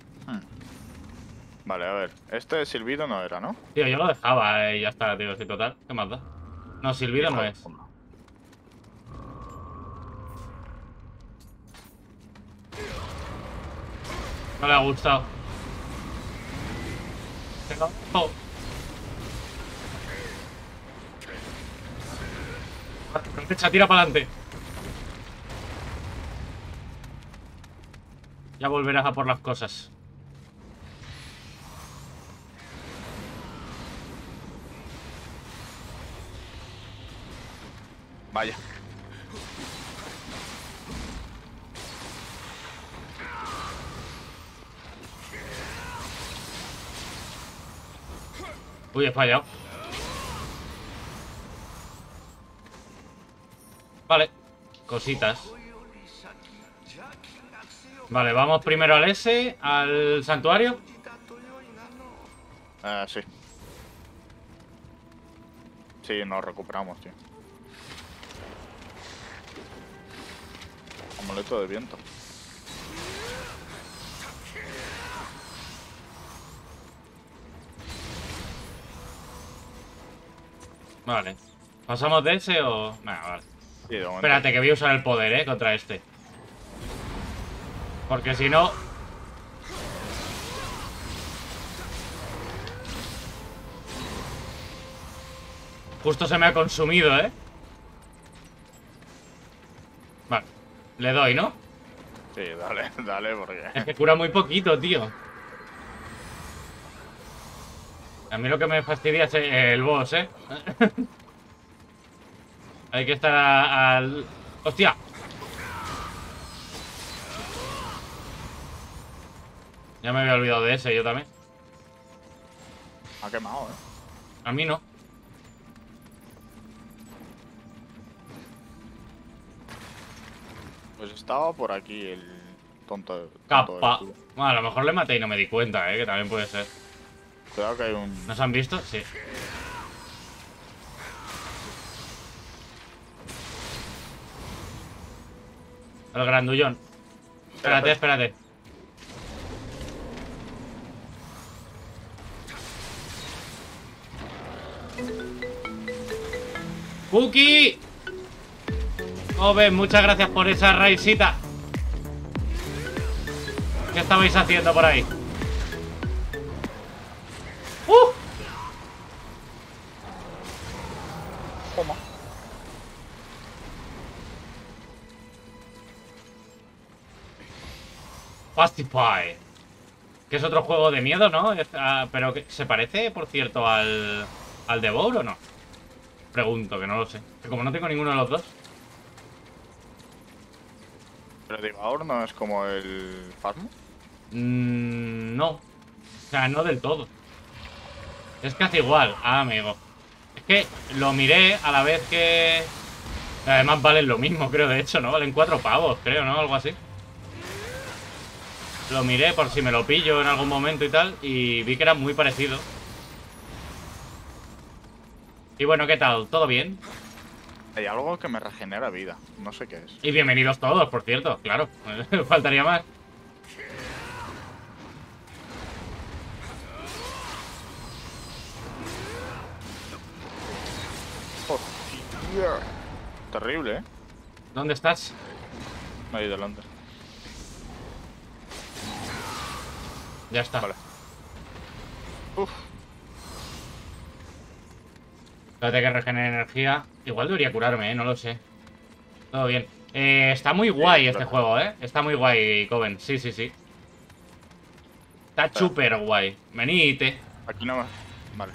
Vale, a ver. Este silbido no era, ¿no? Tío, yo lo dejaba y ya está, tío, sí, total. ¿Qué más da? No, silbido no Hijo de es. puta. No le ha gustado. Venga, oh. Echa, tira para adelante. Ya volverás a por las cosas. Vaya. Uy, he fallado. Vale, cositas. Vale, vamos primero al S, al santuario. Sí. Sí, nos recuperamos, tío. Amuleto de viento. Vale. ¿Pasamos de ese o...? Venga, vale. Sí, de momento. Espérate, que voy a usar el poder, contra este. Porque si no... Justo se me ha consumido, Vale. Le doy, ¿no? Sí, dale, dale, porque... Es que cura muy poquito, tío. A mí lo que me fastidia es el boss, Hay que estar al... ¡Hostia! Ya me había olvidado de ese, yo también. Ha quemado, A mí no. Pues estaba por aquí el... tonto. Capa. Bueno, a lo mejor le maté y no me di cuenta, que también puede ser. Cuidado que hay un... ¿Nos han visto? Sí. El grandullón. Espérate, espérate. ¡Cookie! Oven, muchas gracias por esa raicita. ¿Qué estabais haciendo por ahí? ¿Cómo? Pacify. Que es otro juego de miedo, ¿no? Pero que se parece, por cierto, al Devour, ¿o no? Pregunto, que no lo sé. Que como no tengo ninguno de los dos. ¿Pero Devour no es como el Phasmo? No. O sea, no del todo. Es casi igual. Ah, amigo. Es que lo miré a la vez que... Además valen lo mismo, creo, de hecho, ¿no? Valen 4 pavos, creo, ¿no? Algo así. Lo miré por si me lo pillo en algún momento y tal. Y vi que era muy parecido. Y bueno, ¿qué tal? ¿Todo bien? Hay algo que me regenera vida. No sé qué es. Y bienvenidos todos, por cierto. Claro, faltaría más. Hostia. Terrible, ¿eh? ¿Dónde estás? Ahí delante. Ya está. Vale. Uf. Espérate que regenere energía. Igual debería curarme, no lo sé. Todo bien. Está muy guay este juego, Está muy guay, Coven. Sí, sí, sí. Está súper guay. Venite. Aquí no me... Vale.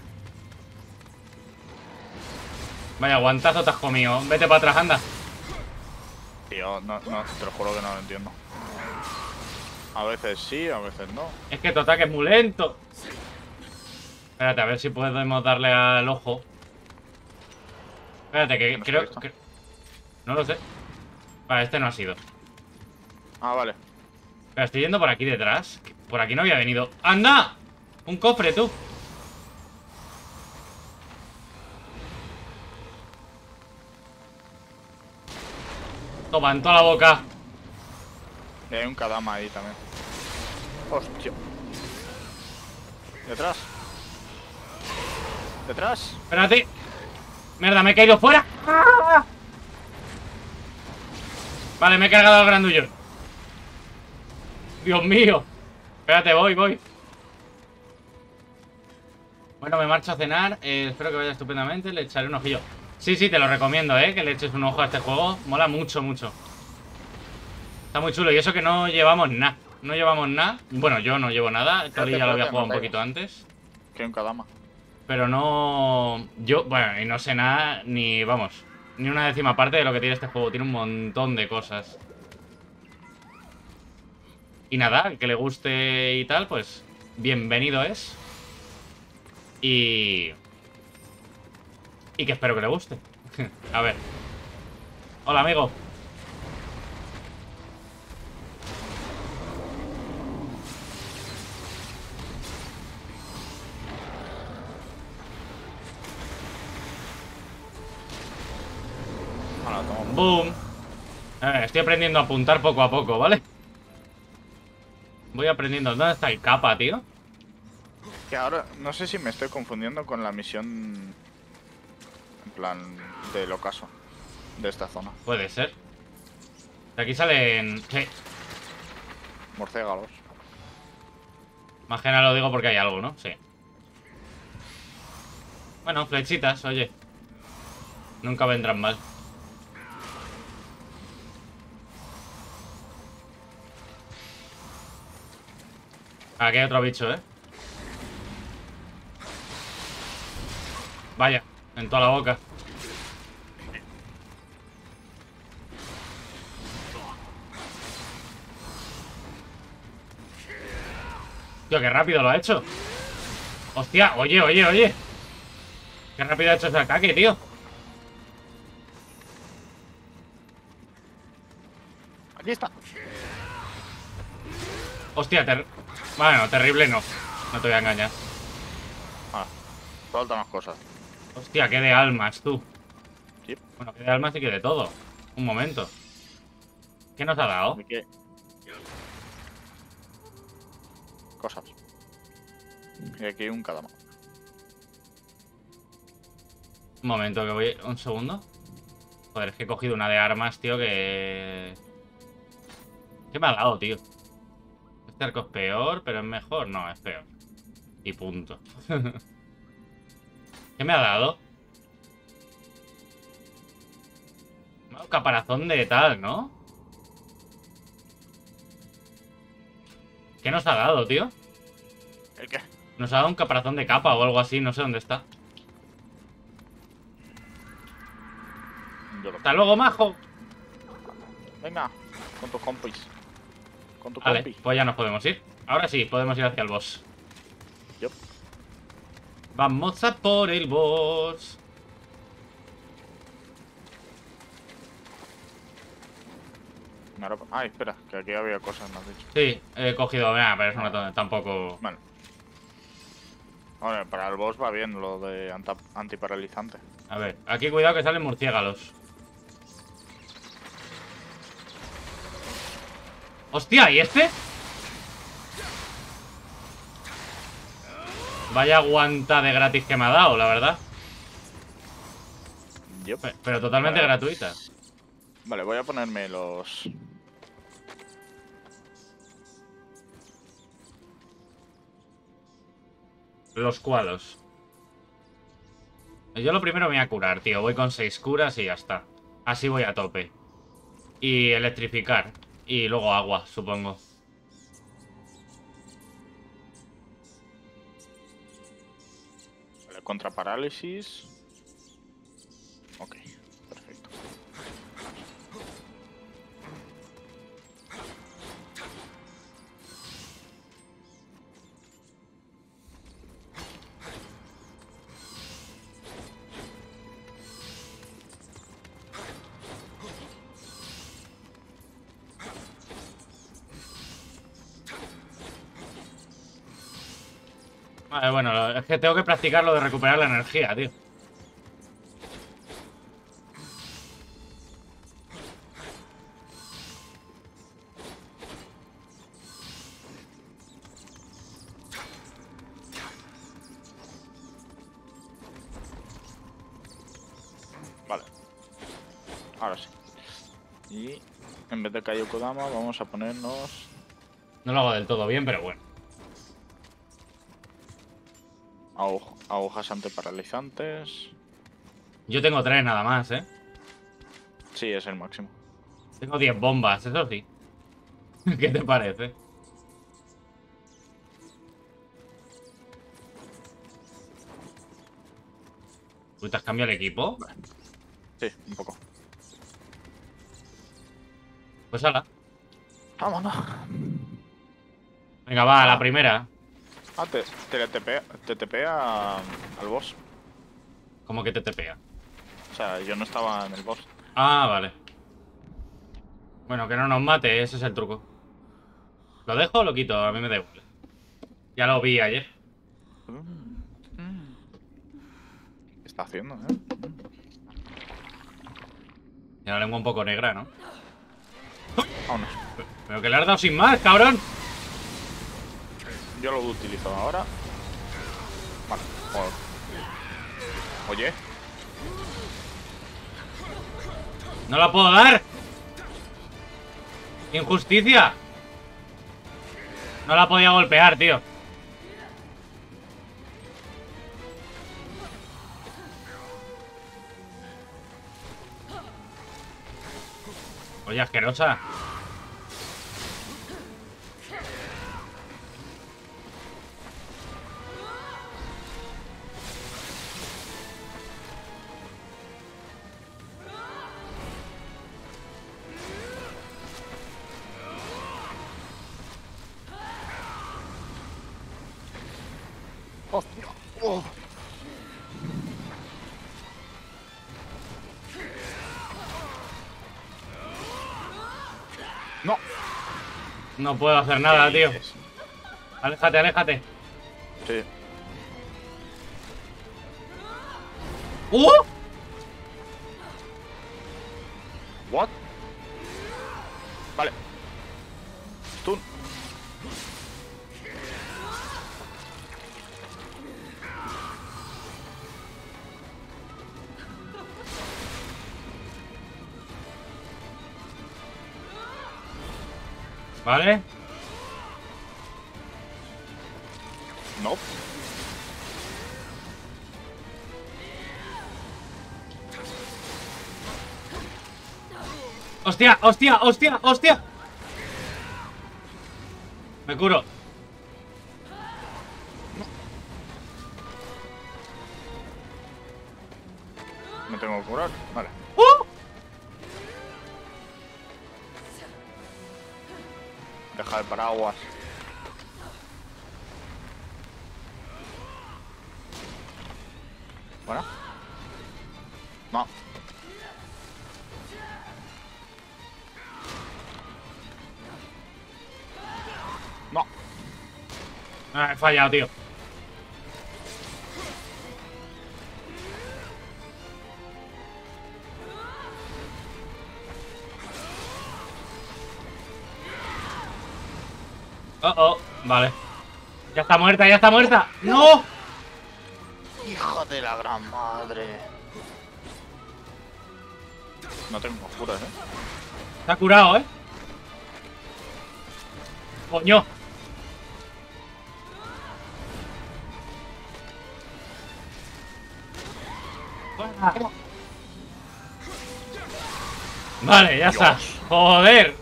Vaya, guantazo te has comido. Vete para atrás, anda. Tío, no, te lo juro que no lo entiendo. A veces sí, a veces no. Es que tu ataque es muy lento. Espérate, a ver si podemos darle al ojo. Espérate, que ¿No creo está? que... No lo sé. Vale, este no ha sido. Ah, vale. Pero estoy yendo por aquí detrás. Por aquí no había venido. ¡Anda! Un cofre, tú. Toma, en toda la boca. Y hay un Kadama ahí también. Hostia. Detrás. Detrás. Espérate. Mierda, me he caído fuera. ¡Ah! Vale, me he cargado al grandullón. Dios mío. Espérate, voy. Bueno, me marcho a cenar. Espero que vaya estupendamente. Le echaré un ojillo. Sí, te lo recomiendo, que le eches un ojo a este juego. Mola mucho. Está muy chulo. Y eso que no llevamos nada. No llevamos nada. Bueno, yo no llevo nada. Tori ya lo había jugado un poquito antes. Que hay un Kadama. Pero no... Yo, bueno, y no sé nada ni, vamos, ni una décima parte de lo que tiene este juego. Tiene un montón de cosas. Y nada, el que le guste y tal, pues bienvenido es. Y que espero que le guste. A ver. Hola, amigo. Ahora tomo. Boom. Estoy aprendiendo a apuntar poco a poco, ¿vale? Voy aprendiendo. ¿Dónde está el capa, tío? Que ahora no sé si me estoy confundiendo con la misión en plan del ocaso de esta zona. Puede ser. De aquí salen... Sí. Murciélagos. Más que nada lo digo porque hay algo, ¿no? Sí. Bueno, flechitas, oye. Nunca vendrán mal. Aquí hay otro bicho, Vaya, en toda la boca. Tío, qué rápido lo ha hecho. Hostia, oye. Qué rápido ha hecho ese ataque, tío. Aquí está. Hostia, bueno, terrible no. No te voy a engañar. Ah, faltan más cosas. Hostia, qué de almas, tú. Sí. Bueno, que de almas y que de todo. Un momento. ¿Qué nos ha dado? ¿De qué? Cosas. Y aquí un cadama. Un momento, que voy... Un segundo. Joder, es que he cogido una de armas, tío, que... ¿Qué me ha dado, tío? Este arco es peor, pero es mejor. No, es peor. Y punto. ¿Qué me ha dado? Me ha dado caparazón de tal, ¿no? ¿Qué nos ha dado, tío? ¿El qué? Nos ha dado un caparazón de capa o algo así, no sé dónde está. Yo lo... ¡Hasta luego, majo! Venga, con tus compis. Con tu Vale, compi. pues ya nos podemos ir. Ahora sí, podemos ir hacia el boss. Yup. Vamos a por el boss. Ay, espera, que aquí había cosas, me has dicho. Sí, he cogido... Nah, pero eso no, tampoco... Vale. Ahora, para el boss va bien lo de antiparalizante. A ver, aquí cuidado que salen murciélagos. ¡Hostia! ¿Y este? Vaya guanta de gratis que me ha dado, la verdad. Yup. Pero totalmente Vale. gratuita. Vale, voy a ponerme los... Los cualos. Yo lo primero me voy a curar, tío. Voy con 6 curas y ya está. Así voy a tope. Y electrificar. Y luego agua, supongo. Vale, contra parálisis. Ok, perfecto. Vale, bueno, es que tengo que practicar lo de recuperar la energía, tío. Vale. Ahora sí. Y en vez de Kaio Kodama vamos a ponernos... No lo hago del todo bien, pero bueno. agujas antiparalizantes. Yo tengo 3 nada más, ¿eh? Sí, es el máximo. Tengo 10 bombas, eso sí. ¿Qué te parece? Uy, ¿te has cambiado el equipo? Sí, un poco. Pues ala. Vámonos. Venga, va, a la primera. Ah, te tepea al boss. ¿Cómo que te tepea? O sea, yo no estaba en el boss. Ah, vale. Bueno, que no nos mate, ese es el truco. ¿Lo dejo o lo quito? A mí me da igual. Ya lo vi ayer. ¿Qué está haciendo, Y la lengua un poco negra, ¿no? Vámonos. Pero que le has dado sin más, cabrón. Yo lo utilizo ahora. Vale. Oye. No la puedo dar. Injusticia. No la podía golpear, tío. Oye, asquerosa. Hostia. Oh. No. No puedo hacer nada, ¿Qué tío. dices? Aléjate, aléjate. Sí. ¡Uh! What? Vale. Stun. ¿Vale? No. ¡Hostia, hostia, hostia, hostia! Me curo. Me tengo que curar. Vale. ¡Uh! Deja el paraguas. Bueno. No. No. Ah, he fallado, tío. Oh, oh, vale. Ya está muerta, ya está muerta. ¡No! Hijo de la gran madre. No tengo curas, Se ha curado, ¿eh? Coño. Vale, ya está. Joder.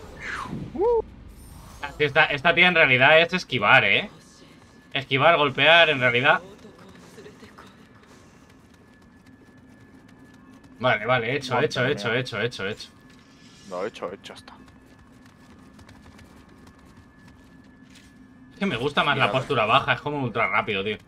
Esta tía en realidad es esquivar, ¿eh? Esquivar, golpear, en realidad. Vale, vale, hecho. Lo he hecho, está. Es que me gusta más la postura baja, es como ultra rápido, tío.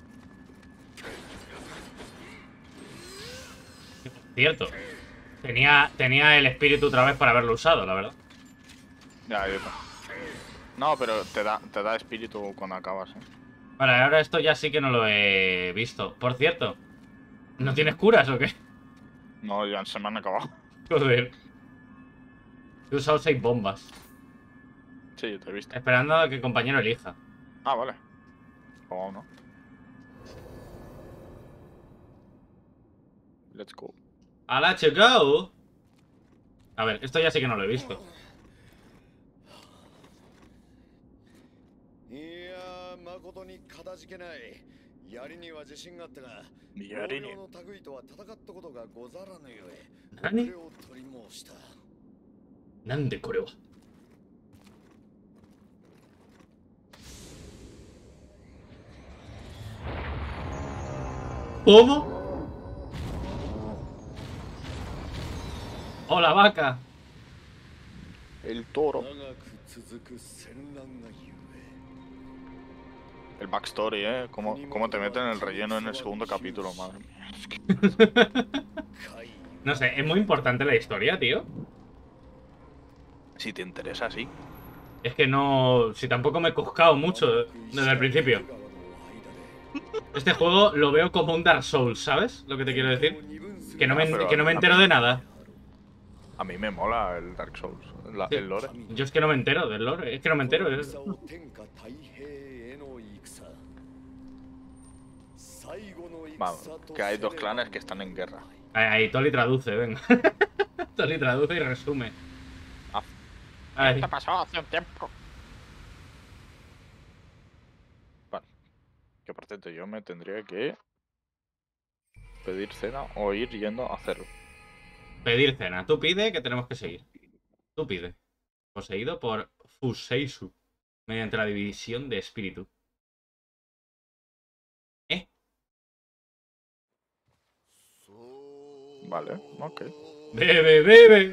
Cierto. Tenía el espíritu otra vez para haberlo usado, la verdad. Ya, yo no. No, pero te da espíritu cuando acabas, Vale, ahora esto ya sí que no lo he visto. Por cierto, ¿no tienes curas o qué? No, ya se me han acabado. Joder. He usado 6 bombas. Sí, te he visto. Esperando a que el compañero elija. Ah, vale. O no. Let's go. ¡A la to go! A ver, esto ya sí que no lo he visto. いやー、誠にかたじけない。槍には自信があったが、 槍に同僚の類とは戦ったことがござらぬゆえ、 何これを取り申した。 なんでこれは。¿Cómo? ¡Hola, vaca! El toro. 長く続く戦乱がゆ El backstory, cómo te meten el relleno en el segundo capítulo, madre mía. え。 No sé, es muy importante la historia, tío. Si te interesa, sí. Es que no... Si tampoco me he coscado mucho desde el principio. Este juego lo veo como un Dark Souls, ¿sabes? Lo que te quiero decir. Que no me entero de nada. A mí me mola el Dark Souls, el lore. Yo es que no me entero del lore. Es que no me entero. 戦を天下太平への戦。最後の戦 Vamos, と que hay dos せねば clanes que están en guerra. Ahí, Toli traduce, venga. Toli traduce y resume. Ah. Ahí. ¿Qué pasó hace un tiempo? Vale. Que por cierto, yo me tendría que pedir cena o ir yendo a hacerlo. Pedir cena. Tú pide que tenemos que seguir. Tú pide. Poseído por Fuseisu. Mediante la división de espíritu. Vale, ok. ¡Bebe, bebe!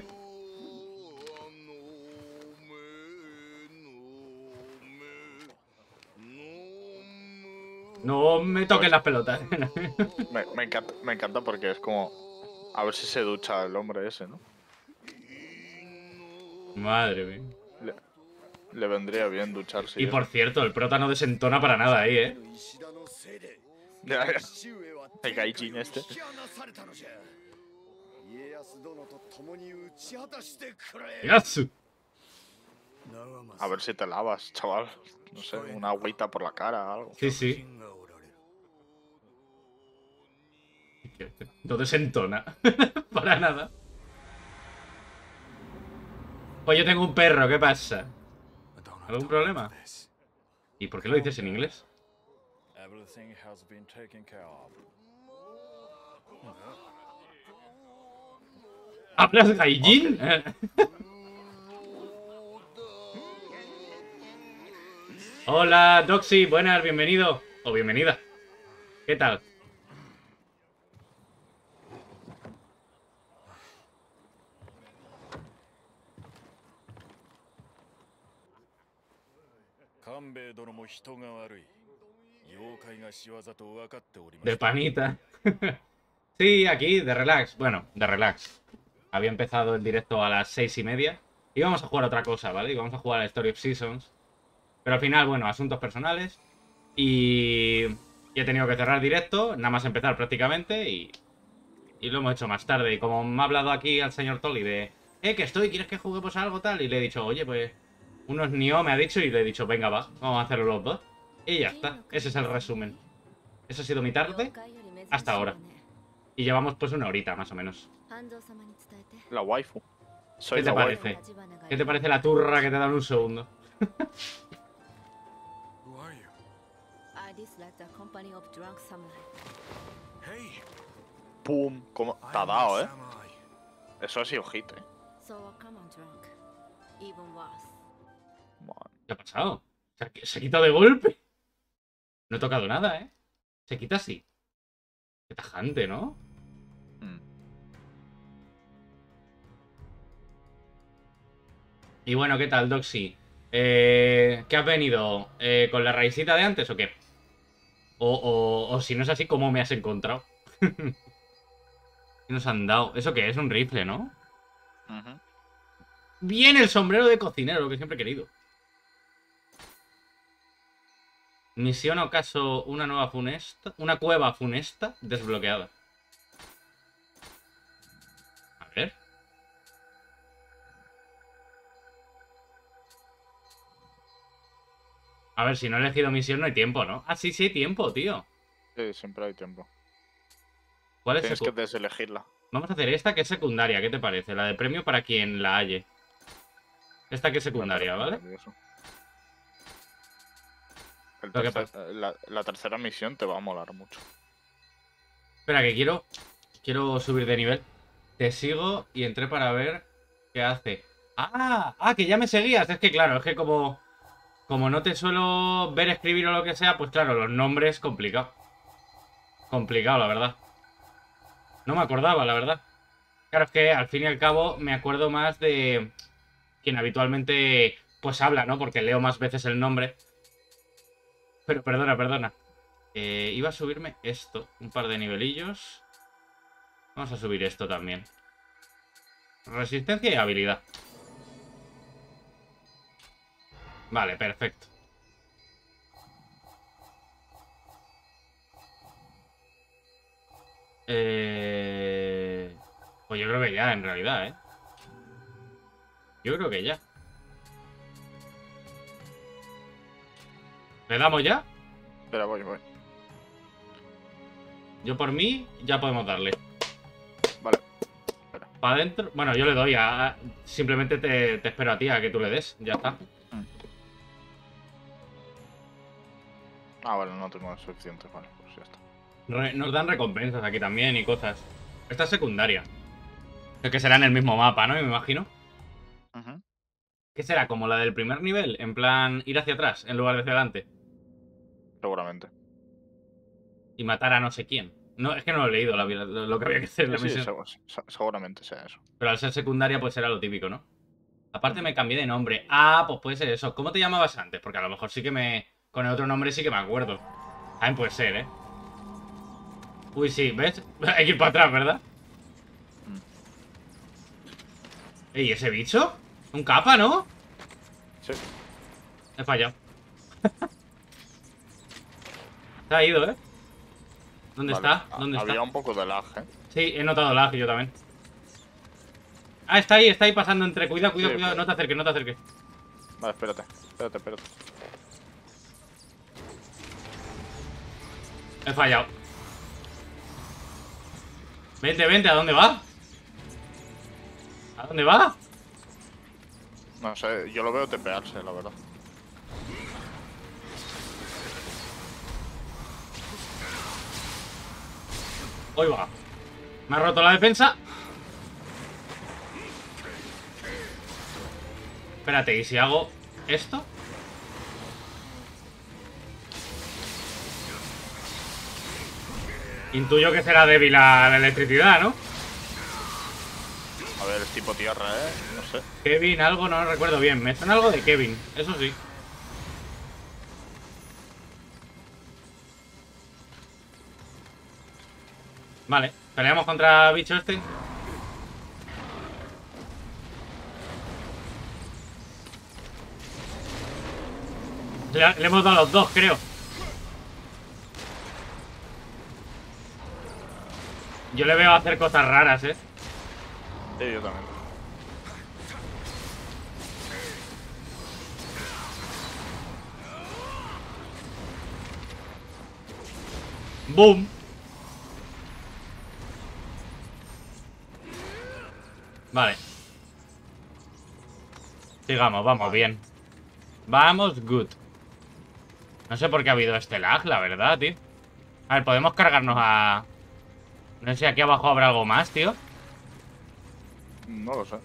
No me toques las pelotas. Me encanta porque es como... A ver si se ducha el hombre ese, ¿no? Madre mía. Le vendría bien ducharse. Y por cierto, el prota no desentona para nada ahí, ¿eh? 石田のせいで Ya, ya. 父上は El gaijin este. 引き離されたのじゃ家康殿と共に打ち果たしてくれ ¡Yatsu! A ver si te lavas, chaval. No sé, una agüita por la cara, algo. Sí, sí. No desentona. Para nada. Pues yo tengo un perro, ¿qué pasa? ¿Algún problema? ¿Y por qué lo dices en inglés? Everything has been taken care of. ¿Hablas gaijin? Hola, Doxy, buenas, bienvenido. O bienvenida. ¿Qué tal? De panita. Sí, aquí, de relax. Bueno, de relax. Había empezado el directo a las 6:30. Íbamos a jugar a otra cosa, ¿vale? Íbamos a jugar a Story of Seasons. Pero al final, bueno, asuntos personales. Y he tenido que cerrar directo, nada más empezar prácticamente. Y lo hemos hecho más tarde. Y como me ha hablado aquí al señor Tolly de... que estoy, ¿quieres que juguemos algo tal? Y le he dicho, oye, pues... Unos Nioh me ha dicho y le he dicho, venga, va, vamos a hacerlo los dos. Y ya está, ese es el resumen. Eso ha sido mi tarde hasta ahora. Y llevamos pues una horita, más o menos. La waifu. Soy ¿Qué te la waifu. parece? ¿Qué te parece la turra que te dan un segundo? Pum. ¿Cómo? Te ha dado, ¿eh? Eso ha sido hit, ¿eh? ¿Qué ha pasado? Se ha quitado de golpe. No he tocado nada, ¿eh? Se quita así. Qué tajante, ¿no? Mm. Y bueno, ¿qué tal, Doxy? ¿Qué has venido? ¿Con la raicita de antes o qué? O si no es así, ¿cómo me has encontrado? ¿Qué nos han dado? ¿Eso qué es? Un rifle, ¿no? Ujú. Bien, el sombrero de cocinero, lo que siempre he querido. Misión ocaso una nueva funesta. Una cueva funesta desbloqueada. A ver. A ver, si no he elegido misión no hay tiempo, ¿no? Ah, sí, sí hay tiempo, tío. Sí, siempre hay tiempo. ¿Cuál es Tienes que deselegirla. Vamos a hacer esta que es secundaria, ¿qué te parece? La de premio para quien la halle. Esta que es secundaria, ¿vale? Lo que La tercera misión te va a molar mucho. Espera, que quiero subir de nivel. Te sigo y entré para ver qué hace. ¡Ah! Que ya me seguías. Es que claro, es que como no te suelo ver escribir o lo que sea, pues claro, los nombres complicado. Complicado, la verdad. No me acordaba, la verdad. Claro, es que al fin y al cabo me acuerdo más de quien habitualmente pues habla, ¿no? Porque leo más veces el nombre. Pero perdona. Iba a subirme esto. Un par de nivelillos. Vamos a subir esto también. Resistencia y habilidad. Vale, perfecto. Pues yo creo que ya, en realidad, ¿eh? Yo creo que ya. ¿Le damos ya? Espera, voy. Yo por mí ya podemos darle. Vale. Espera. Para adentro. Bueno, yo le doy a... Simplemente te espero a ti a que tú le des. Ya está. Ah, vale, no tengo suficiente. Vale, pues ya está. Nos dan recompensas aquí también y cosas. Esta es secundaria. Creo que será en el mismo mapa, ¿no? Me imagino. Ujú. ¿Qué será? ¿Como la del primer nivel? En plan, ir hacia atrás en lugar de hacia adelante. Seguramente. Y matar a no sé quién. No, es que no lo he leído lo que había que hacer en la Sí, misión. seguramente sea eso. Pero al ser secundaria, pues será lo típico, ¿no? Aparte me cambié de nombre. Ah, pues puede ser eso. ¿Cómo te llamabas antes? Porque a lo mejor sí que me... Con el otro nombre sí que me acuerdo. También puede ser, ¿eh? Uy, sí, ¿ves? Hay que ir para atrás, ¿verdad? Ey, ¿ese bicho? Un capa, ¿no? Sí. He fallado. Se ha ido, ¿eh? ¿Dónde Vale. está? ¿Dónde Había está? un poco de lag, ¿eh? Sí, he notado lag yo también. Ah, está ahí pasando entre. Cuidado, Sí, cuidado. pues. No te acerques, no te acerques. Vale, espérate. He fallado. Vente, ¿a dónde va? ¿A dónde va? No sé, yo lo veo tepearse, la verdad. Hoy va. Me ha roto la defensa. Espérate, ¿y si hago esto? Intuyo que será débil a la electricidad, ¿no? A ver, es tipo tierra, ¿eh? No sé. Kevin, algo, no lo recuerdo bien. Me suena algo de Kevin, eso sí. Vale, peleamos contra bicho este. Le hemos dado a los dos, creo. Yo le veo hacer cosas raras, ¿eh? Sí, yo también. ¡Boom! Vale. Sigamos, vamos, bien. Vamos, good. No sé por qué ha habido este lag, la verdad, tío. A ver, podemos cargarnos a... No sé si aquí abajo habrá algo más, tío. No lo sé.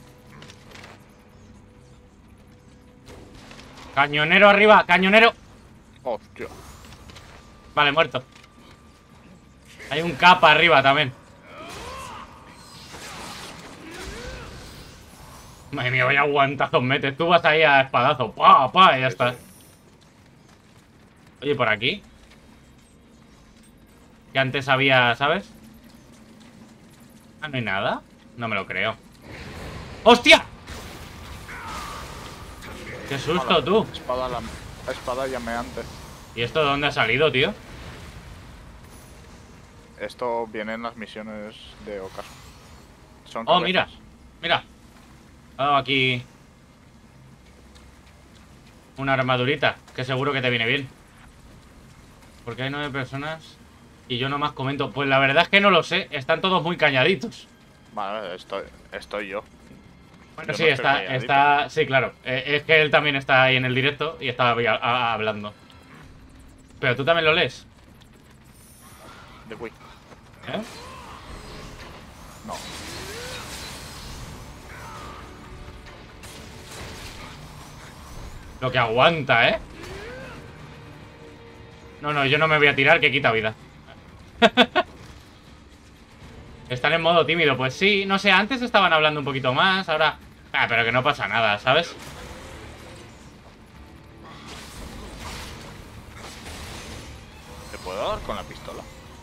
Cañonero arriba, cañonero. Hostia. Vale, muerto. Hay un capa arriba también. Madre mía, vaya guantazos metes. Tú vas ahí a espadazo. ¡Pa, pa! Y ya está. Oye, por aquí. Que antes había, ¿sabes? Ah, ¿no hay nada? No me lo creo. ¡Hostia! ¡Qué susto, Hola. tú! Espada llameante. ¿Y esto de dónde ha salido, tío? Esto viene en las misiones de ocaso. Son Oh, cabezas. mira. Mira. Ha dado aquí una armadurita, que seguro que te viene bien. Porque hay 9 personas y yo nomás comento. Pues la verdad es que no lo sé. Están todos muy cañaditos. Vale, estoy yo. Bueno, Yo sí, no estoy calladito. está... Sí, claro. Es que él también está ahí en el directo y estaba hablando. Pero tú también lo lees, De Wii. ¿eh? No. Lo que aguanta, ¿eh? No, yo no me voy a tirar, que quita vida. Están en modo tímido. Pues sí, no sé, antes estaban hablando un poquito más, ahora... Ah, pero que no pasa nada, ¿sabes? ¿Te puedo dar con la pistola?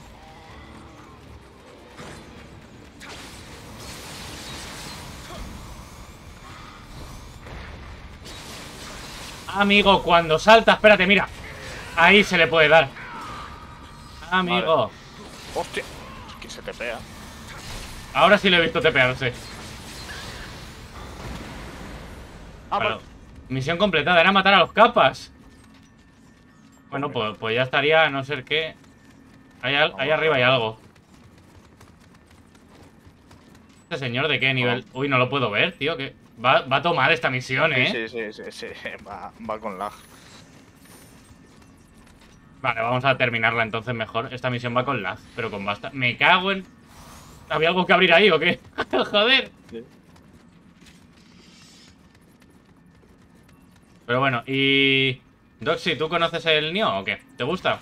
Amigo, cuando salta... Espérate, mira. Ahí se le puede dar. Amigo. Vale. Hostia. Es que se te pega. Ahora sí lo he visto tepearse. Ah, Claro. vale. Misión completada, era matar a los capas. Bueno, pues ya estaría, a no ser que... Ahí arriba hay algo. ¿Este señor de qué nivel? Uy, no lo puedo ver, tío. Que va a tomar esta misión, ¿eh? Sí. Va con lag. Vale, vamos a terminarla entonces mejor. Esta misión va con lag, pero con basta. Me cago en... ¿Había algo que abrir ahí o qué? Joder. Sí. Pero bueno, y... Doxy, ¿tú conoces el Nioh o qué? ¿Te gusta?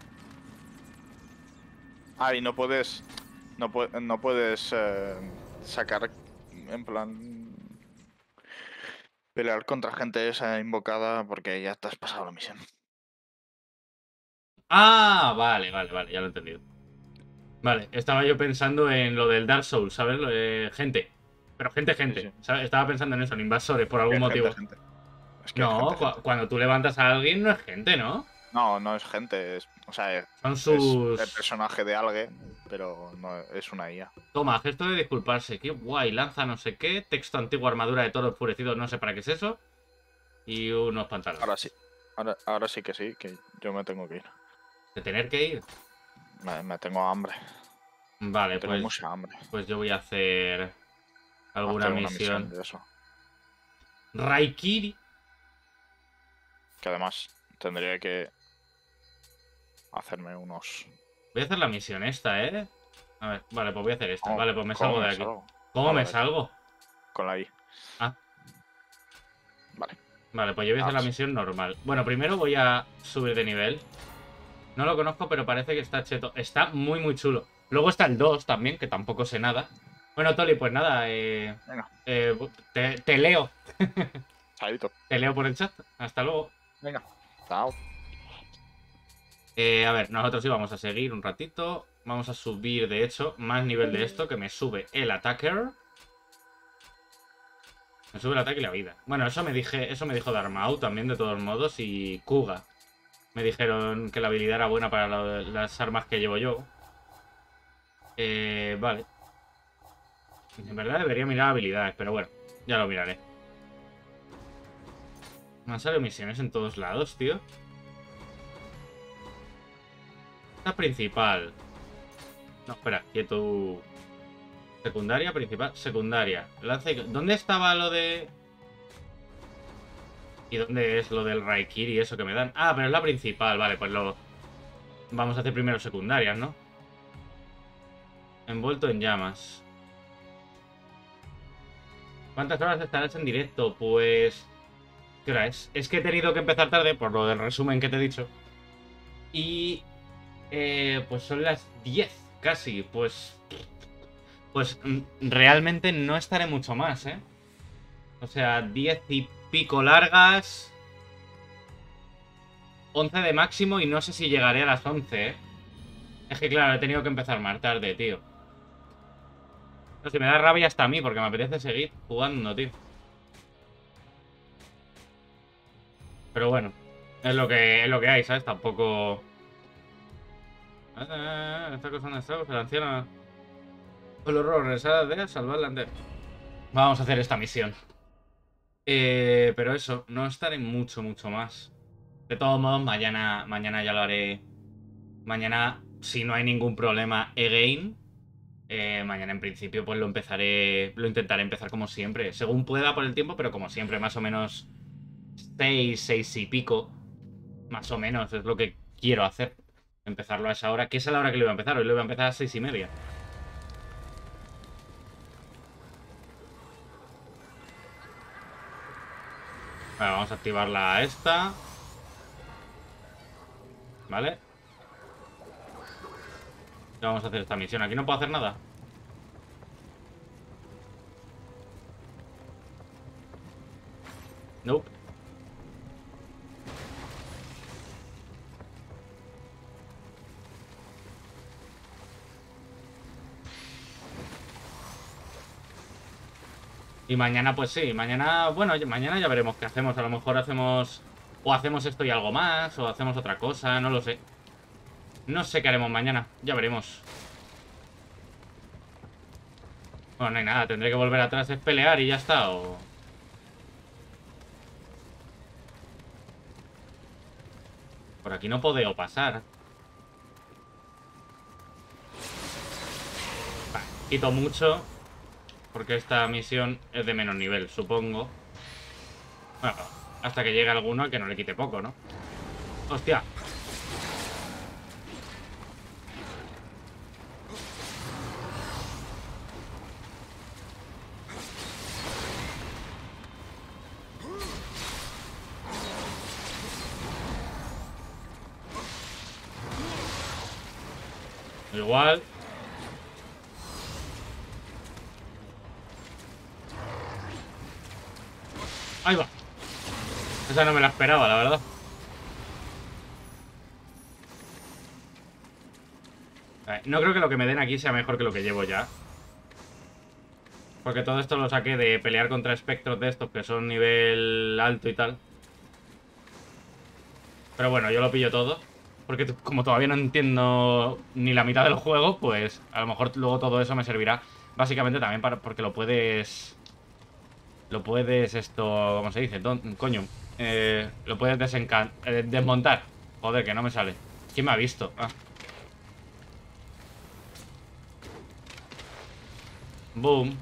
Ah, y no puedes... No puedes sacar... En plan... Pelear contra gente esa invocada porque ya te has pasado la misión. Ah, vale, ya lo he entendido. Vale, estaba yo pensando en lo del Dark Souls, ¿sabes? Lo de gente. Pero gente. Sí. ¿Sabes? Estaba pensando en eso, en invasores, por algún Gente, motivo. gente. Es que hay No, gente. cuando tú levantas a alguien no es gente, ¿no? No, no es gente. O sea, Son es sus... el personaje de alguien, pero no es una IA. Toma, gesto de disculparse. Qué guay, lanza no sé qué. Texto antiguo, armadura de toro enfurecido, no sé para qué es eso. Y unos pantalones. Ahora sí. Ahora sí, que yo me tengo que ir. De tener que ir. Me tengo hambre. Vale, Tengo pues, mucha hambre. pues yo voy a hacer alguna Hacer una misión. de eso. Raikiri. Que además tendría que hacerme unos. Voy a hacer la misión esta, ¿eh? A ver, vale, pues voy a hacer esta. ¿Cómo- Vale, pues me cómo salgo de me aquí. salgo? ¿Cómo me Vale. salgo? Con la I. Ah. Vale. Vale, pues yo voy a hacer la misión normal. Bueno, primero voy a subir de nivel. No lo conozco, pero parece que está cheto. Está muy, muy chulo. Luego está el 2 también, que tampoco sé nada. Bueno, Toli, pues nada. Venga. Te leo. Chaito. Te leo por el chat. Hasta luego. Venga. Chao. A ver, nosotros íbamos a seguir un ratito. Vamos a subir, de hecho, más nivel de esto, que me sube el attacker. Me sube el ataque y la vida. Bueno, eso me dijo Darmau también, de todos modos, y Kuga. Me dijeron que la habilidad era buena para las armas que llevo yo. Vale. En verdad debería mirar habilidades, pero bueno, ya lo miraré. Me han salido misiones en todos lados, tío. Esta principal. No, espera, quieto. Secundaria, principal, secundaria. ¿Dónde estaba lo de...? ¿Y dónde es lo del Raikiri y eso que me dan? Ah, pero es la principal, vale, pues lo... Vamos a hacer primero secundarias, ¿no? Envuelto en llamas. ¿Cuántas horas estarás en directo? Pues... ¿Qué hora es? Es que he tenido que empezar tarde, por lo del resumen que te he dicho. Y... pues son las 10, casi, pues realmente no estaré mucho más, ¿eh? O sea, 10 y pico largas, 11 de máximo y no sé si llegaré a las 11, ¿eh? Es que claro, he tenido que empezar más tarde, tío. No sé, me da rabia hasta a mí porque me apetece seguir jugando, tío. Pero bueno, es lo que hay, ¿sabes? Tampoco... Está causando estragos, el anciano... El horror, regresar de salvar la andera. Vamos a hacer esta misión. Pero eso, no estaré mucho más. De todos modos, mañana ya lo haré. Mañana, si no hay ningún problema, again. Mañana en principio pues lo intentaré empezar como siempre. Según pueda por el tiempo, pero como siempre, más o menos 6 y pico. Más o menos es lo que quiero hacer. Empezarlo a esa hora, que es a la hora que lo iba a empezar. Hoy lo iba a empezar a 6:30. Vale, vamos a activarla a esta. Vale. Ya vamos a hacer esta misión. Aquí no puedo hacer nada. Nope. Y mañana, pues sí, mañana, bueno, mañana ya veremos qué hacemos. A lo mejor hacemos, o hacemos esto y algo más, o hacemos otra cosa, no lo sé. No sé qué haremos mañana, ya veremos. Bueno, no hay nada, tendré que volver atrás, es pelear y ya está, o... Por aquí no puedo pasar. Vale, quito mucho. Porque esta misión es de menos nivel, supongo. Bueno, hasta que llegue alguno que no le quite poco, ¿no? ¡Hostia! Igual. Ahí va. Esa no me la esperaba, la verdad. No creo que lo que me den aquí sea mejor que lo que llevo ya. Porque todo esto lo saqué de pelear contra espectros de estos que son nivel alto y tal. Pero bueno, yo lo pillo todo. Porque como todavía no entiendo ni la mitad del juego, pues a lo mejor luego todo eso me servirá. Básicamente también porque lo puedes... Lo puedes esto... ¿Cómo se dice? Coño. Lo puedes desmontar. Joder, que no me sale. ¿Quién me ha visto? Ah. Boom.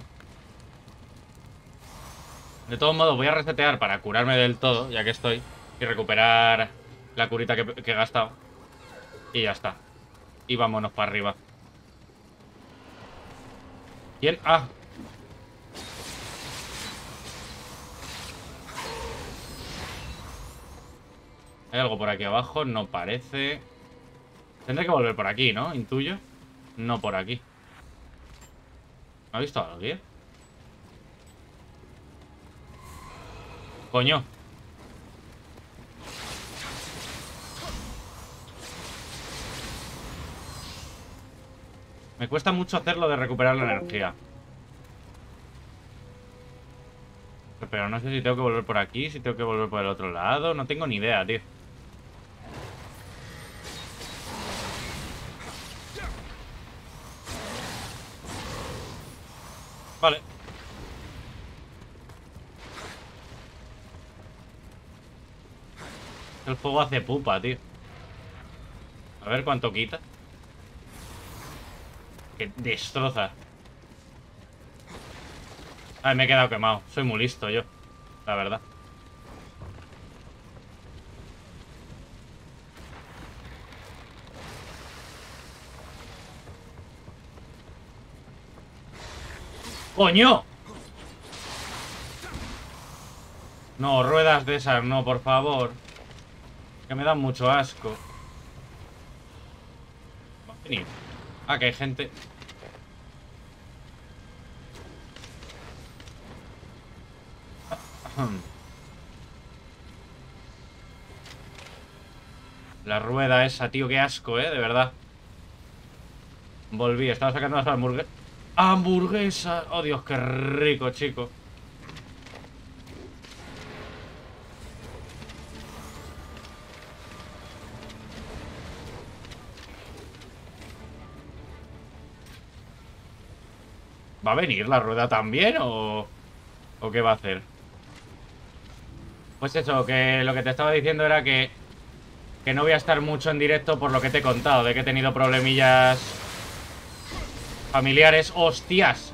De todos modos, voy a resetear para curarme del todo, ya que estoy. Y recuperar la curita que he gastado. Y ya está. Y vámonos para arriba. ¿Quién? ¡Ah! ¿Hay algo por aquí abajo? No parece. Tendré que volver por aquí, ¿no? Intuyo. No por aquí. ¿Me ha visto alguien? Coño. Me cuesta mucho hacerlo de recuperar la energía. Pero no sé si tengo que volver por aquí, si tengo que volver por el otro lado. No tengo ni idea, tío. Vale. El fuego hace pupa, tío. A ver cuánto quita. Que destroza. Ay, me he quedado quemado. Soy muy listo yo, la verdad. ¡Coño! No, ruedas de esas, no, por favor. Que me dan mucho asco. Va a venir. Ah, que hay gente. La rueda esa, tío, qué asco, de verdad. Volví, estaba sacando las hamburguesas. ¡Hamburguesa! ¡Oh, Dios, qué rico, chico! ¿Va a venir la rueda también o qué va a hacer? Pues eso, que lo que te estaba diciendo era que no voy a estar mucho en directo por lo que te he contado, de que he tenido problemillas familiares. ¡Hostias!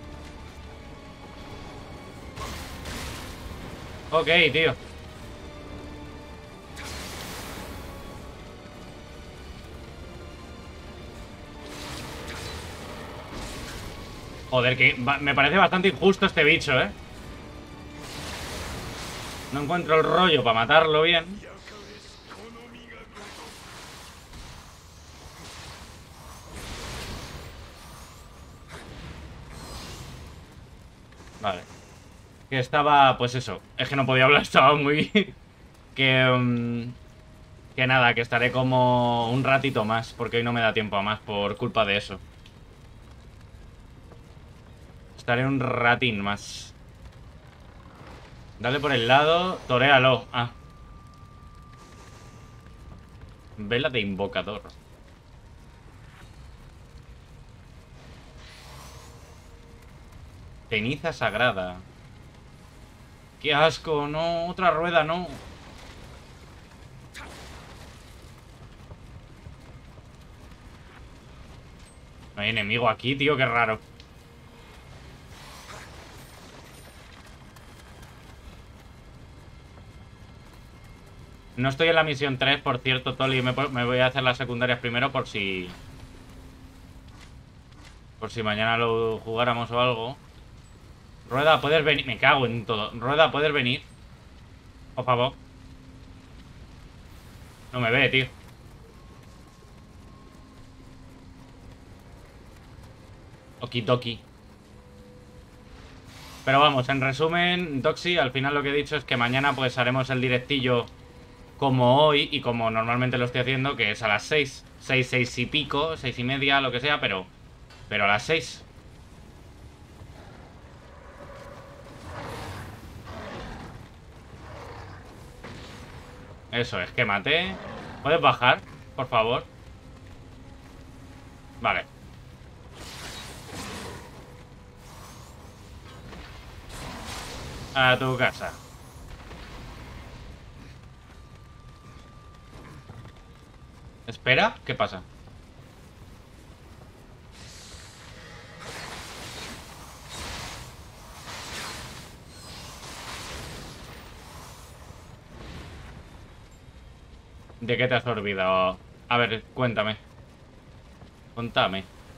Ok, tío. Joder, que me parece bastante injusto este bicho, ¿eh? No encuentro el rollo para matarlo bien. Vale. Que estaba, pues eso. Es que no podía hablar, estaba muy... que nada, que estaré como un ratito más, porque hoy no me da tiempo a más por culpa de eso. Estaré un ratín más. Dale por el lado, toréalo. Ah. Vela de invocador. Ceniza sagrada. ¡Qué asco! No, otra rueda, no. No hay enemigo aquí, tío, qué raro. No estoy en la misión 3, por cierto, Toli. Me voy a hacer las secundarias primero por si... Por si mañana lo jugáramos o algo. Rueda, ¿puedes venir? Me cago en todo. Rueda, ¿puedes venir? Por favor. No me ve, tío. Okidoki. Pero vamos, en resumen, Doxy, al final lo que he dicho es que mañana pues haremos el directillo como hoy y como normalmente lo estoy haciendo, que es a las 6. 6, 6 y pico, 6 y media, lo que sea, pero a las 6. Eso es, quémate. ¿Puedes bajar, por favor? Vale. A tu casa. Espera, ¿qué pasa? ¿De qué te has olvidado? A ver, cuéntame. Contame.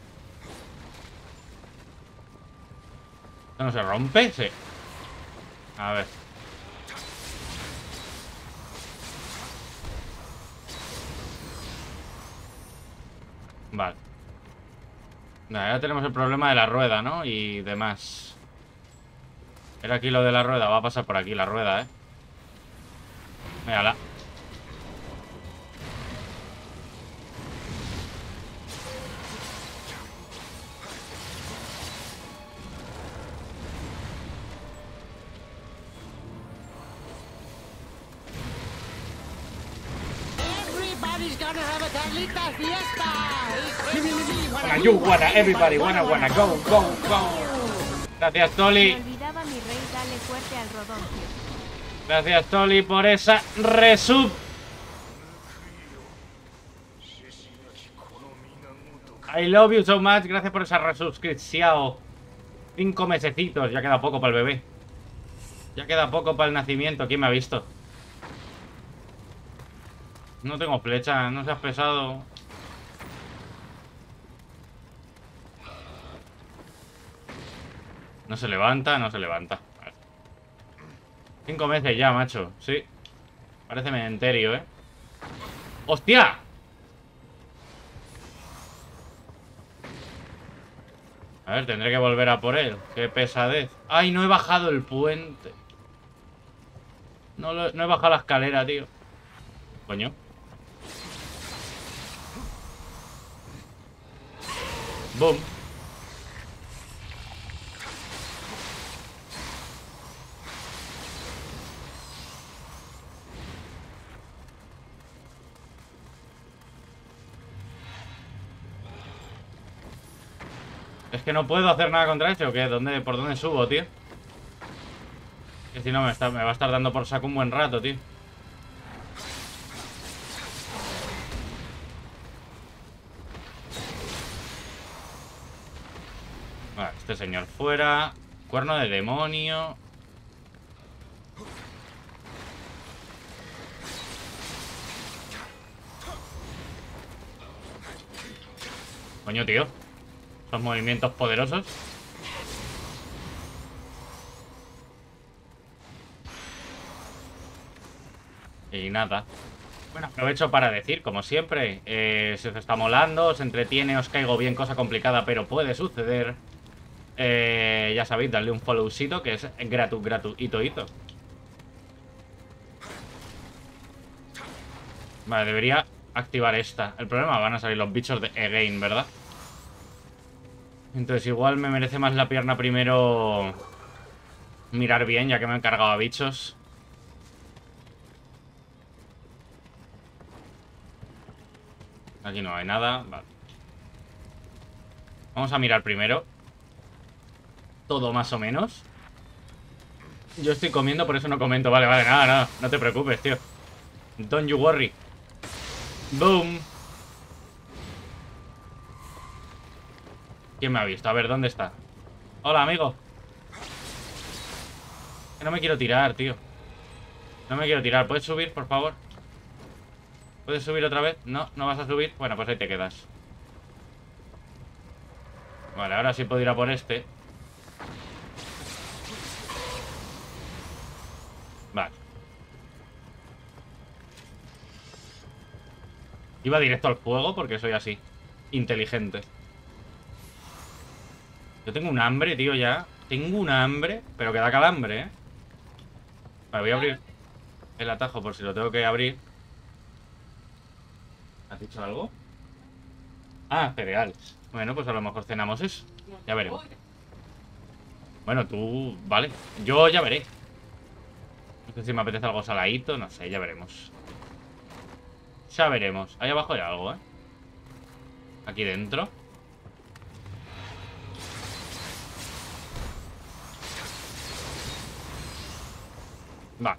¿Esto no se rompe? Sí. A ver. Vale. Vale, ya tenemos el problema de la rueda, ¿no? Y demás. Era aquí lo de la rueda. Va a pasar por aquí la rueda, ¿eh? Mírala. You wanna, everybody wanna, go, go, go. Gracias, Toli. Me olvidaba mi rey, dale fuerte al rodoncio. Gracias, Toli, por esa resub. I love you so much. Gracias por esa resuscripción. 5 mesecitos. Ya queda poco para el bebé. Ya queda poco para el nacimiento. ¿Quién me ha visto? No tengo flecha. No seas pesado. No se levanta, no se levanta. Vale. 5 meses ya, macho. Sí. Parece menterio, ¿eh? ¡Hostia! A ver, tendré que volver a por él. Qué pesadez. ¡Ay, no he bajado el puente! No he bajado la escalera, tío. Coño. Boom. Es que no puedo hacer nada contra eso, ¿o qué? ¿Por dónde subo, tío? Que si no me va a estar dando por saco un buen rato, tío. Vale, este señor fuera. Cuerno de demonio. Coño, tío. Esos movimientos poderosos. Y nada. Bueno, aprovecho para decir, como siempre, si os está molando, os entretiene, os caigo bien, cosa complicada, pero puede suceder. Ya sabéis, darle un followcito, que es gratuito. Vale, debería activar esta. El problema, van a salir los bichos de Again, ¿verdad? Entonces igual me merece más la pierna primero mirar bien, ya que me han cargado a bichos. Aquí no hay nada. Vale. Vamos a mirar primero. Todo más o menos. Yo estoy comiendo, por eso no comento. Vale, nada. No te preocupes, tío. Don't you worry. Boom. ¿Quién me ha visto? A ver, ¿dónde está? Hola, amigo. Que no me quiero tirar, tío. No me quiero tirar. ¿Puedes subir, por favor? ¿Puedes subir otra vez? No, no vas a subir. Bueno, pues ahí te quedas. Vale, ahora sí puedo ir a por este. Vale. Iba directo al fuego porque soy así. Inteligente. Yo tengo un hambre, tío, ya. Tengo un hambre, pero que da calambre, ¿eh? Vale, voy a abrir el atajo por si lo tengo que abrir. ¿Has dicho algo? Ah, cereales. Bueno, pues a lo mejor cenamos eso. Ya veremos. Bueno, tú... Vale. Yo ya veré. No sé si me apetece algo saladito. No sé, ya veremos. Ya veremos. Ahí abajo hay algo, ¿eh? Aquí dentro. Va.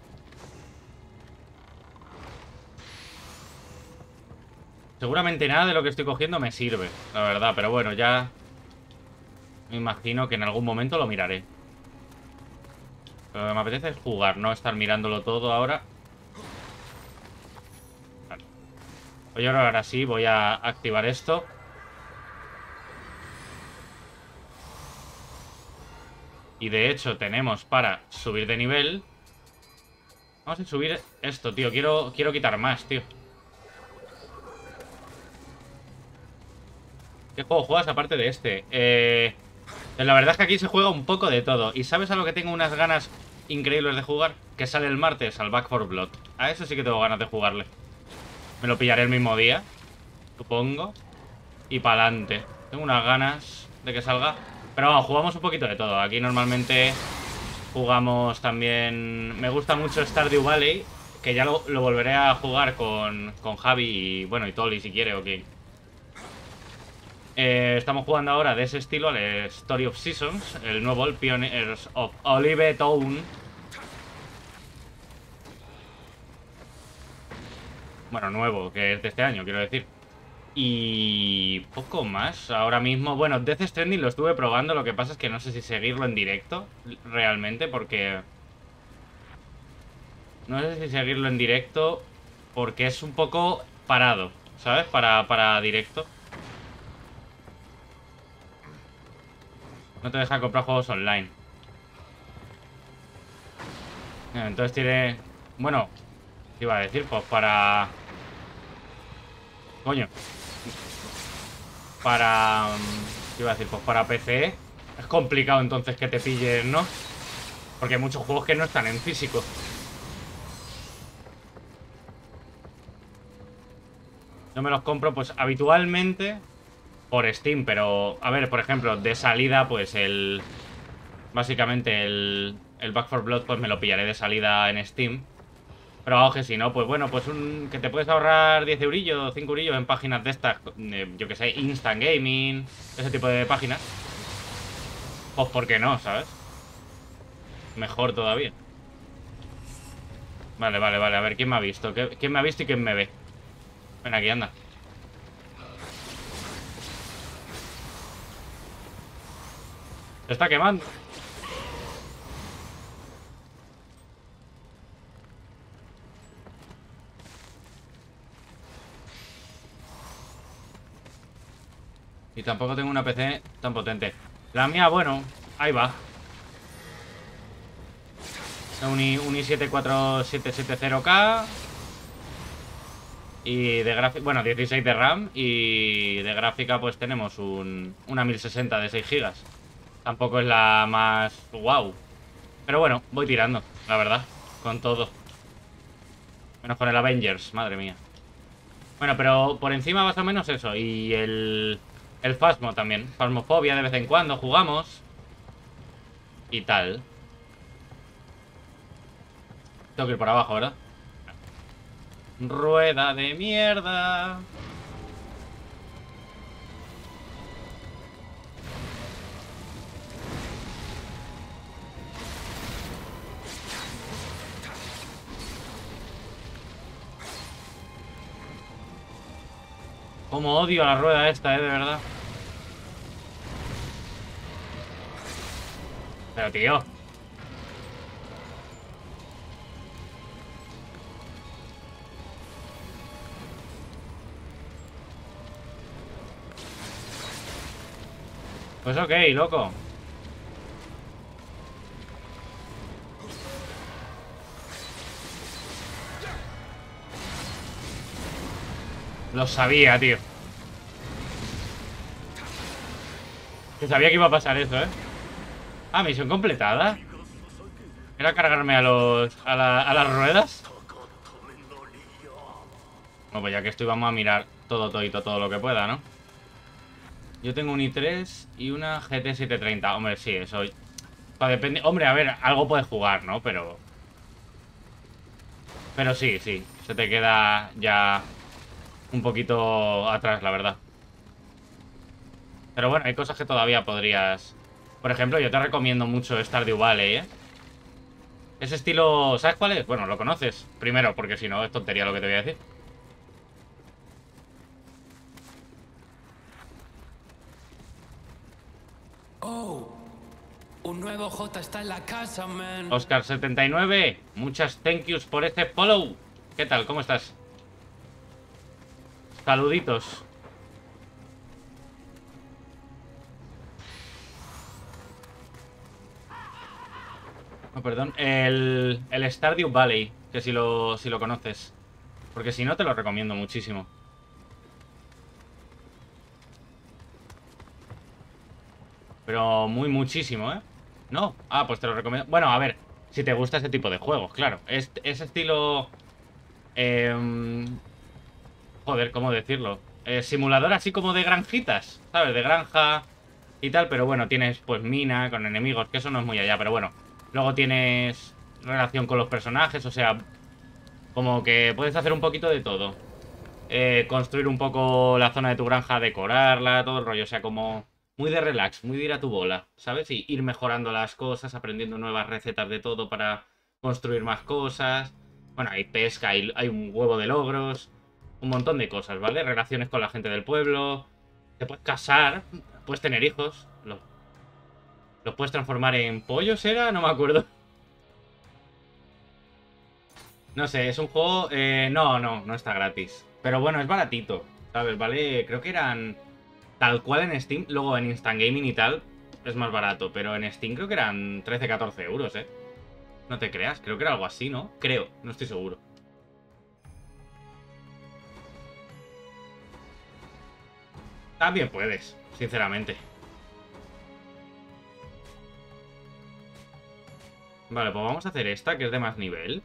Seguramente nada de lo que estoy cogiendo me sirve, la verdad. Pero bueno, ya... me imagino que en algún momento lo miraré. Pero lo que me apetece es jugar, no estar mirándolo todo ahora. Vale. Pues yo ahora sí voy a activar esto. Y de hecho tenemos para subir de nivel. Vamos a subir esto, tío. Quiero quitar más, tío. ¿Qué juego juegas aparte de este? La verdad es que aquí se juega un poco de todo. ¿Y sabes a lo que tengo unas ganas increíbles de jugar? Que sale el martes, al Back 4 Blood. A eso sí que tengo ganas de jugarle. Me lo pillaré el mismo día, supongo. Y pa'lante. Tengo unas ganas de que salga. Pero vamos, jugamos un poquito de todo. Aquí normalmente jugamos también... me gusta mucho Stardew Valley, que ya lo volveré a jugar con Javi y, bueno, y Tolly si quiere, ok. Estamos jugando ahora de ese estilo al Story of Seasons, el nuevo, el Pioneers of Olive Town. Bueno, nuevo, que es de este año, quiero decir. Y poco más ahora mismo. Bueno, Death Stranding lo estuve probando, lo que pasa es que no sé si seguirlo en directo realmente, porque... no sé si seguirlo en directo porque es un poco parado, ¿sabes? Para directo. No te deja comprar juegos online. Entonces tiene... bueno, ¿qué iba a decir? Pues para... coño. Para... ¿qué iba a decir? Pues para PC es complicado entonces que te pillen, ¿no? Porque hay muchos juegos que no están en físico. Yo me los compro pues habitualmente por Steam, pero... a ver, por ejemplo, de salida pues el... básicamente el Back 4 Blood pues me lo pillaré de salida en Steam. Pero ojo, si no, pues bueno, pues que te puedes ahorrar 10 eurillos, 5 eurillos en páginas de estas, yo que sé, Instant Gaming, ese tipo de páginas. Pues ¿por qué no, sabes? Mejor todavía. Vale, vale, vale, a ver, ¿quién me ha visto? ¿Quién me ha visto y quién me ve? Ven aquí, anda. Se está quemando. Y tampoco tengo una PC tan potente. La mía, bueno, ahí va. Un i7 4770K. Y de gráfica, bueno, 16 de RAM. Y de gráfica pues tenemos una 1060 de 6 GB. Tampoco es la más wow. Pero bueno, voy tirando, la verdad. Con todo. Menos con el Avengers, madre mía. Bueno, pero por encima más o menos eso. Y el Phasmo también. Phasmophobia de vez en cuando jugamos. Y tal. Tengo que ir por abajo, ¿verdad? Rueda de mierda. Como odio a la rueda esta, de verdad. Pero tío. Pues ok, loco. Lo sabía, tío. Que sabía que iba a pasar eso, ¿eh? Ah, misión completada. ¿Era cargarme a las ruedas? Bueno, pues ya que estoy, vamos a mirar todo lo que pueda, ¿no? Yo tengo un i3 y una GT 730. Hombre, sí, eso... depende... hombre, a ver, algo puedes jugar, ¿no? Pero sí, se te queda ya un poquito atrás, la verdad. Pero bueno, hay cosas que todavía podrías... Por ejemplo, yo te recomiendo mucho Stardew Valley, ¿eh? Ese estilo... ¿Sabes cuál es? Bueno, lo conoces. Primero, porque si no, es tontería lo que te voy a decir. Oh, un nuevo J está en la casa, man. Oscar79, muchas thank yous por este follow. ¿Qué tal? ¿Cómo estás? Saluditos. Oh, perdón. El Stardew Valley, que si lo conoces. Porque si no, te lo recomiendo muchísimo. Pero muchísimo, ¿eh? ¿No? Ah, pues te lo recomiendo. Bueno, a ver, si te gusta ese tipo de juegos, claro. Ese estilo... joder, ¿cómo decirlo? Simulador así como de granjitas, ¿sabes? De granja y tal, pero bueno, tienes pues mina con enemigos, que eso no es muy allá, pero bueno. Luego tienes relación con los personajes, o sea, como que puedes hacer un poquito de todo. Construir un poco la zona de tu granja, decorarla, todo el rollo, o sea, como... Muy de relax, muy de ir a tu bola, ¿sabes? Y ir mejorando las cosas, aprendiendo nuevas recetas de todo para construir más cosas. Bueno, hay pesca, hay un huevo de logros, un montón de cosas, ¿vale? Relaciones con la gente del pueblo. Te puedes casar, puedes tener hijos. ¿Los puedes transformar en pollos, era? No me acuerdo. No sé, es un juego... no está gratis. Pero bueno, es baratito, ¿sabes? Vale, creo que eran... Tal cual en Steam, luego en Instant Gaming y tal, es más barato. Pero en Steam creo que eran 13-14 euros, ¿eh? No te creas, creo que era algo así, ¿no? Creo, no estoy seguro. También puedes, sinceramente. Vale, pues vamos a hacer esta, que es de más nivel.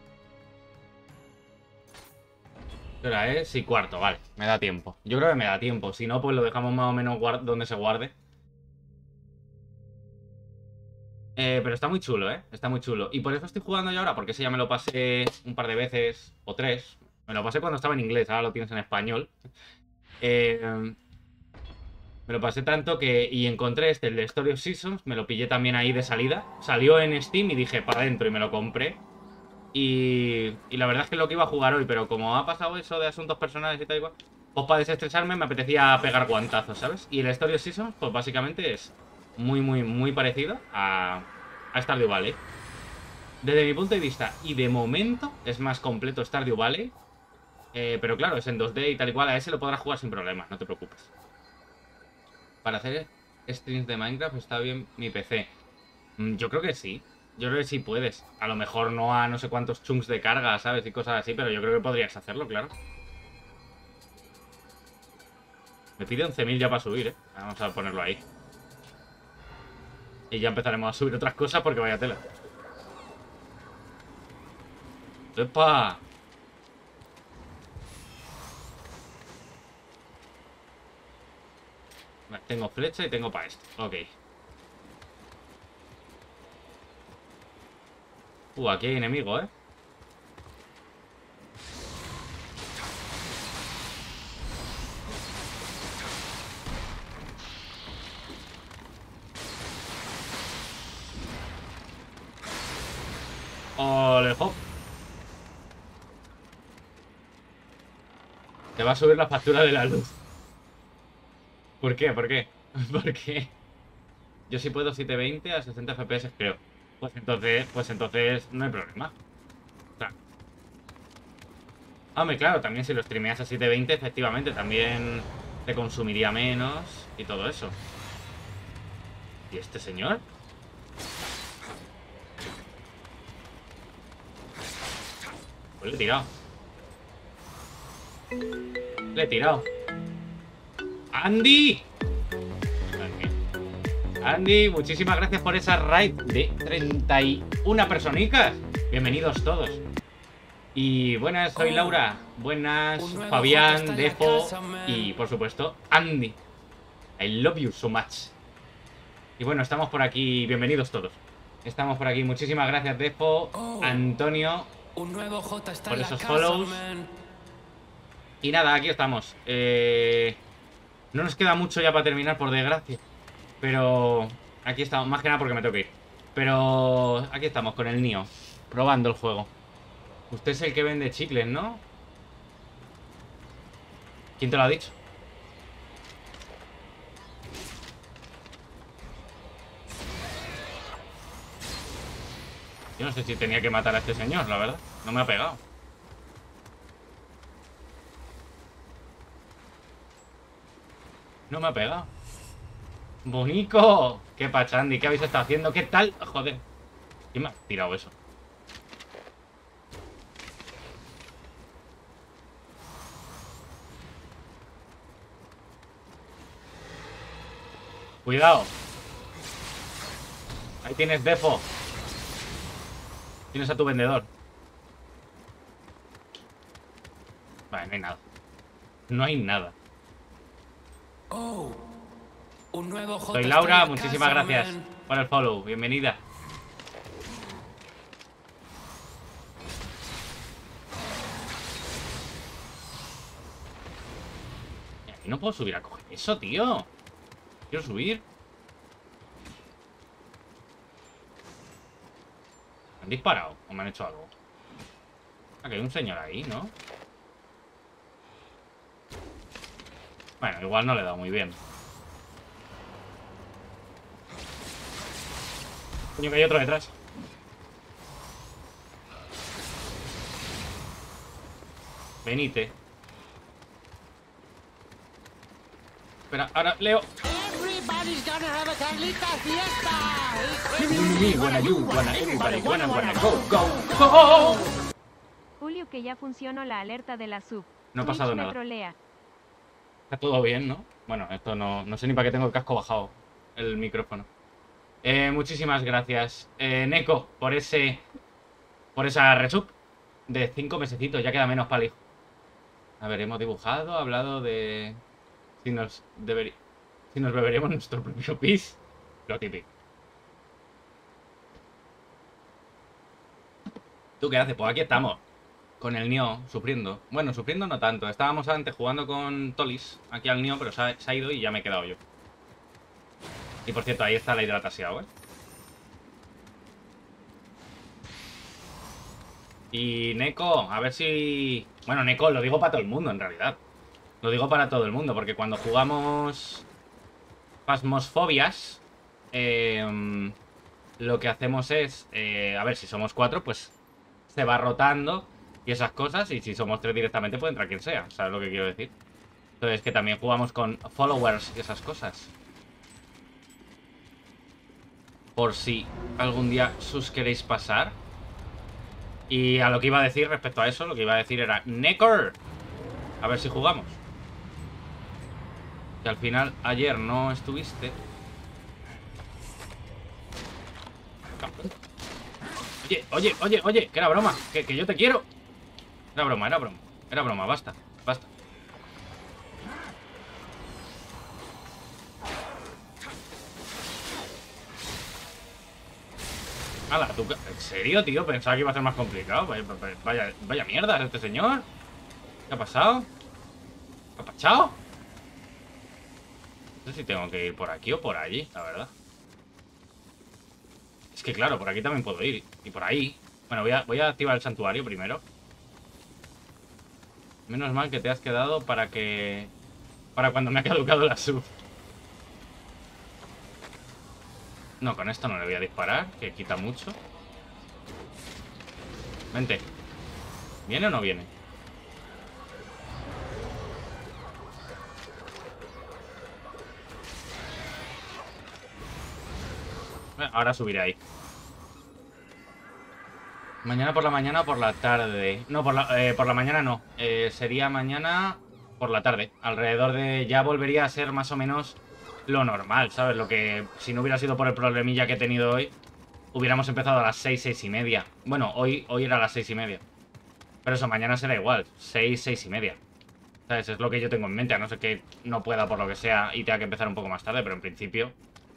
¿Qué hora es? Sí, cuarto, vale. Me da tiempo. Yo creo que me da tiempo. Si no, pues lo dejamos más o menos donde se guarde. Pero está muy chulo, ¿eh? Está muy chulo. Y por eso estoy jugando yo ahora, porque ese ya me lo pasé un par de veces, o 3. Me lo pasé cuando estaba en inglés, ahora lo tienes en español. Me lo pasé tanto que... Y encontré el de Story of Seasons, me lo pillé también ahí de salida. Salió en Steam y dije, para adentro, y me lo compré. Y la verdad es que es lo que iba a jugar hoy, pero como ha pasado eso de asuntos personales y tal igual, pues para desestresarme me apetecía pegar guantazos, ¿sabes? Y el Story of Seasons, pues básicamente es muy parecido a Stardew Valley. Desde mi punto de vista, y de momento, es más completo Stardew Valley. Pero claro, es en 2D y tal y cual, a ese lo podrás jugar sin problemas, no te preocupes. Para hacer streams de Minecraft está bien mi PC. Yo creo que sí. Yo creo que sí puedes. A lo mejor no a no sé cuántos chunks de carga, ¿sabes? Y cosas así, pero yo creo que podrías hacerlo, claro. Me pide 11.000 ya para subir, ¿eh? Vamos a ponerlo ahí. Y ya empezaremos a subir otras cosas porque vaya tela. ¡Epa! Vale, tengo flecha y tengo para esto. Ok. Aquí hay enemigo, ¿eh? ¡Ole, hop! Te va a subir la factura de la luz. ¿Por qué? ¿Por qué? ¿Por qué? Yo sí puedo 720 a 60 FPS, creo. Pues entonces no hay problema. Claro. Hombre, claro, también si lo streameas a 720, efectivamente, también te consumiría menos y todo eso. ¿Y este señor? Pues le he tirado. Le he tirado. ¡Andy! Andy, muchísimas gracias por esa raid de 31 personicas. Bienvenidos todos. Y buenas, soy Laura. Buenas, Fabián, Defo y por supuesto Andy. I love you so much. Y bueno, estamos por aquí. Bienvenidos todos. Estamos por aquí. Muchísimas gracias, Defo, Antonio, Un nuevo J está por en la esos casa, follows. man. Y nada, aquí estamos. No nos queda mucho ya para terminar, por desgracia. Pero aquí estamos, más que nada porque me tengo que ir. Pero aquí estamos con el Nioh, probando el juego. Usted es el que vende chicles, ¿no? ¿Quién te lo ha dicho? Yo no sé si tenía que matar a este señor, la verdad. No me ha pegado. No me ha pegado. ¡Bonico! ¡Qué pachandi! ¿Qué habéis estado haciendo? ¿Qué tal? Joder. ¿Quién me ha tirado eso? Cuidado. Ahí tienes Defo. Tienes a tu vendedor. Vale, no hay nada. No hay nada. Oh, un nuevo J Soy está Laura, en la muchísimas casa, gracias man. por el follow. Bienvenida. Y no puedo subir a coger eso, tío. Quiero subir. ¿Me han disparado o me han hecho algo? Ah, que hay un señor ahí, ¿no? Bueno, igual no le he dado muy bien. Coño, que hay otro detrás. Venite. Espera, ahora leo. Go. Julio, que ya funcionó la alerta de la sub. No ha Twitch pasado me nada. trolea. Está todo bien, ¿no? Bueno, esto no sé ni para qué tengo el casco bajado. El micrófono. Muchísimas gracias, Neko, por esa resub de 5 mesecitos. Ya queda menos para el hijo. A ver, hemos dibujado, hablado de si nos beberíamos nuestro propio pis. Lo típico. ¿Tú qué haces? Pues aquí estamos. Con el Nioh, sufriendo. Bueno, sufriendo no tanto. Estábamos antes jugando con Tolis, aquí al Nioh, pero se ha ido y ya me he quedado yo. Y por cierto, ahí está la hidratación, ¿eh? Y Neko, a ver si... Bueno, Neko, lo digo para todo el mundo, en realidad. Lo digo para todo el mundo, porque cuando jugamos Phasmosfobias, lo que hacemos es... a ver, si somos 4, pues se va rotando y esas cosas. Y si somos 3 directamente, puede entrar quien sea. ¿Sabes lo que quiero decir? Entonces, que también jugamos con followers y esas cosas. Por si algún día sus queréis pasar. Y a lo que iba a decir respecto a eso, lo que iba a decir era Nekor, a ver si jugamos. Que al final ayer no estuviste. Oye, que era broma, que yo te quiero. Era broma, basta. Hala, ¿tú en serio, tío? Pensaba que iba a ser más complicado. Vaya mierda, este señor. ¿Qué ha pasado? ¿Qué ha pasado? No sé si tengo que ir por aquí o por allí, la verdad. Es que claro, por aquí también puedo ir. Y por ahí. Bueno, voy a activar el santuario primero. Menos mal que te has quedado para cuando me ha caducado la sub. No, con esto no le voy a disparar, que quita mucho. Vente. ¿Viene o no viene? Ahora subiré ahí. Mañana por la mañana o por la tarde. No, por la mañana no. Sería mañana por la tarde. Alrededor de... Ya volvería a ser más o menos lo normal, ¿sabes? Lo que si no hubiera sido por el problemilla que he tenido hoy, hubiéramos empezado a las 6, 6 y media. Bueno, hoy era a las 6 y media. Pero eso, mañana será igual. 6, 6 y media. ¿Sabes? Es lo que yo tengo en mente. A no ser que no pueda por lo que sea y tenga que empezar un poco más tarde. Pero en principio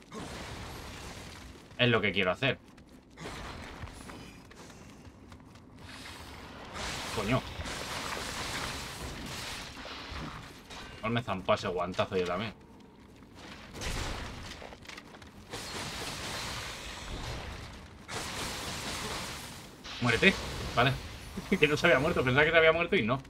es lo que quiero hacer. Coño. Igual me zampó ese guantazo yo también. Muérete. Vale. Que no se había muerto. Pensaba que se había muerto y no.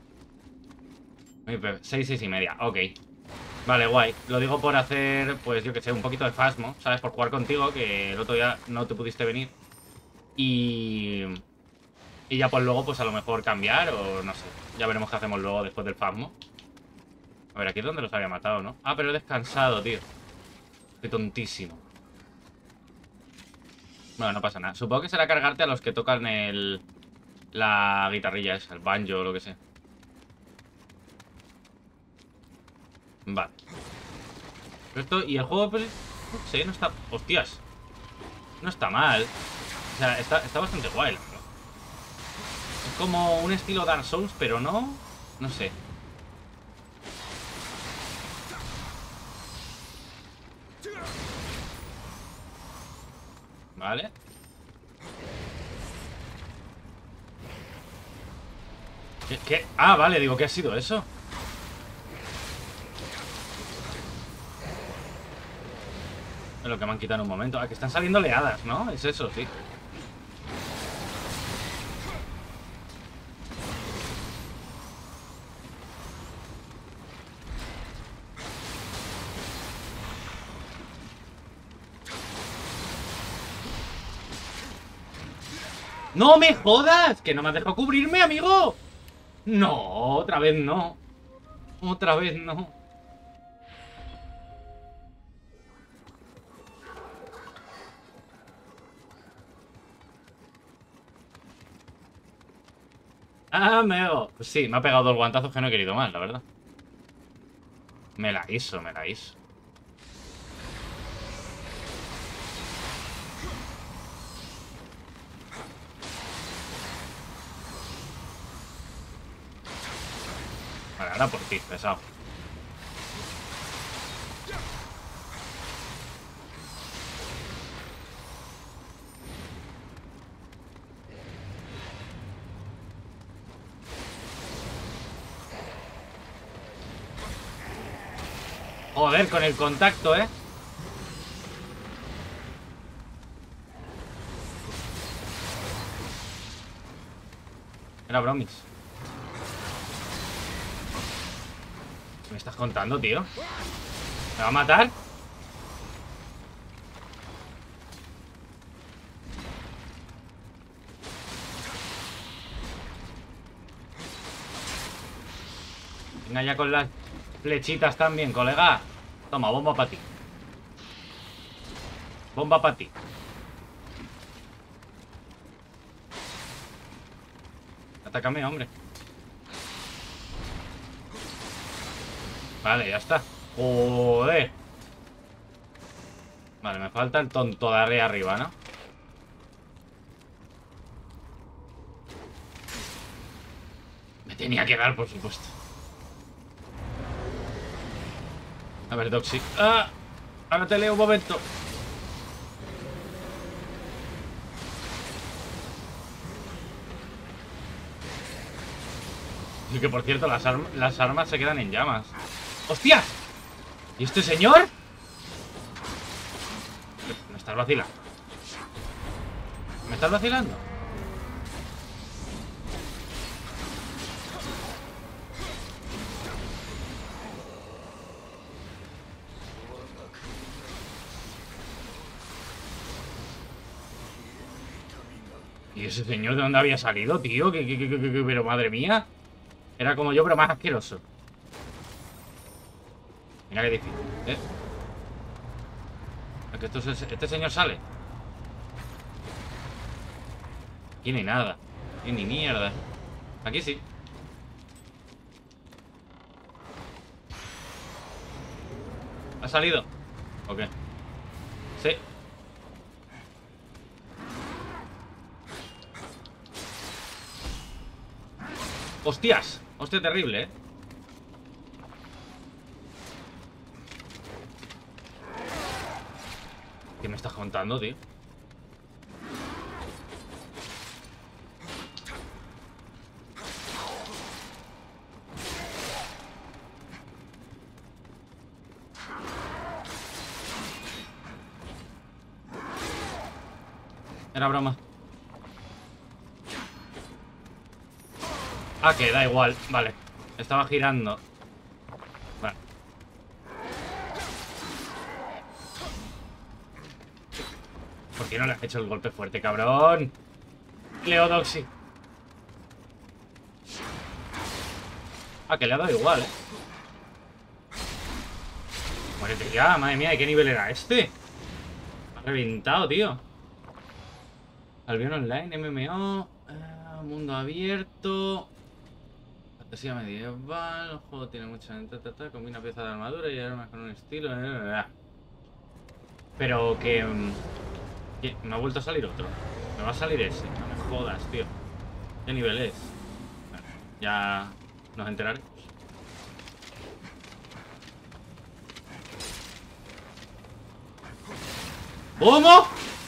6, 6 y media. Ok. Vale, guay. Lo digo por hacer, pues yo que sé, un poquito de fasmo, ¿sabes? Por jugar contigo, que el otro día no te pudiste venir. Y ya pues luego, pues a lo mejor cambiar o no sé. Ya veremos qué hacemos luego después del fasmo. A ver, aquí es donde los había matado, ¿no? Ah, pero he descansado, tío. Qué tontísimo. Bueno, no pasa nada. Supongo que será cargarte a los que tocan la guitarrilla esa, el banjo o lo que sea. Vale. Esto, y el juego, pues, no sé, no está... Hostias. No está mal. O sea, está bastante guay, la verdad. Es como un estilo Dark Souls, pero no... No sé. Vale. ¿Qué? Ah, vale, digo, ¿qué ha sido eso? Es lo que me han quitado en un momento. Ah, que están saliendo oleadas, ¿no? Es eso, sí. ¡No me jodas! ¡Que no me has dejado cubrirme, amigo! No, otra vez no. Otra vez no. Ah, amigo. Pues sí, me ha pegado dos guantazos que no he querido más, la verdad. Me la hizo, me la hizo. Vale, ahora por ti, pesado. Joder, con el contacto, ¿eh? Era bromis. ¿Qué me estás contando, tío? ¿Me va a matar? Venga ya con las flechitas también, colega. Toma, bomba para ti. Bomba para ti. Atácame, hombre. Vale, ya está. Joder. Vale, me falta el tonto de arriba, ¿no? Me tenía que dar, por supuesto. A ver, Doxy. ¡Ah! Ahora te leo un momento. Y que, por cierto, las armas se quedan en llamas. ¡Hostia! ¿Y este señor? Me estás vacilando. ¿Me estás vacilando? ¿Y ese señor de dónde había salido, tío? Pero madre mía. Era como yo, pero más asqueroso. Mira qué difícil, ¿eh? Que este señor sale. Aquí no hay nada. Aquí ni mierda. Aquí sí. ¿Ha salido? ¿O qué? Sí. ¡Hostias! Hostia, terrible, ¿eh? ¿Qué me estás contando, tío? Era broma. Ah, que da igual. Vale. Estaba girando. Vale. ¿Por qué no le has hecho el golpe fuerte, cabrón? Leodoxy. Ah, que le ha dado igual, Muérete ya, madre mía, ¿de qué nivel era este? Me ha reventado, tío. Albion Online, MMO, mundo abierto, fantasía medieval, el juego tiene mucha... combina piezas de armadura y armas con un estilo... Pero que... ¿qué? Me ha vuelto a salir otro. Me va a salir ese. No me jodas, tío. ¿Qué nivel es? Bueno, ya nos enteraremos. ¿Cómo?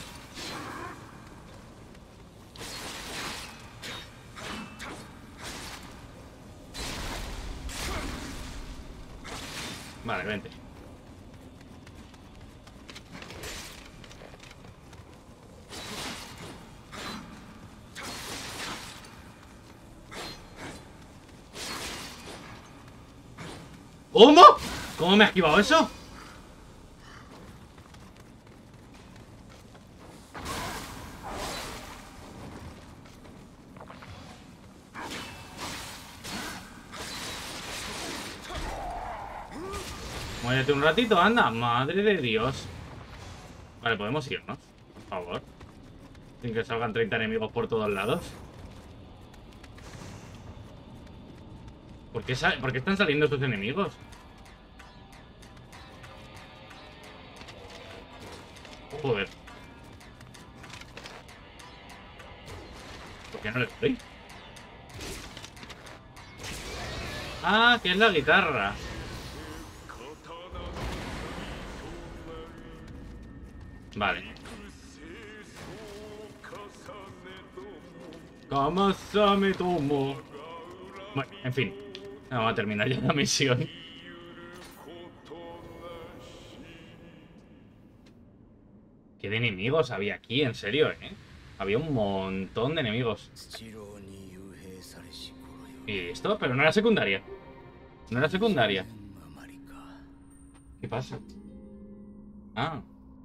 Vale, vente. ¿Cómo? ¿Cómo me ha esquivado eso? Muérete un ratito, anda. Madre de Dios. Vale, podemos irnos, por favor. Sin que salgan 30 enemigos por todos lados. ¿Por qué están saliendo estos enemigos? Joder. ¿Por qué no le doy? Ah, que es la guitarra. Vale. Kamasame Tomo. Bueno, en fin. Vamos a terminar ya la misión. ¿Qué de enemigos había aquí? En serio, Había un montón de enemigos. ¿Y esto? Pero no era secundaria. No era secundaria. ¿Qué pasa? Ah.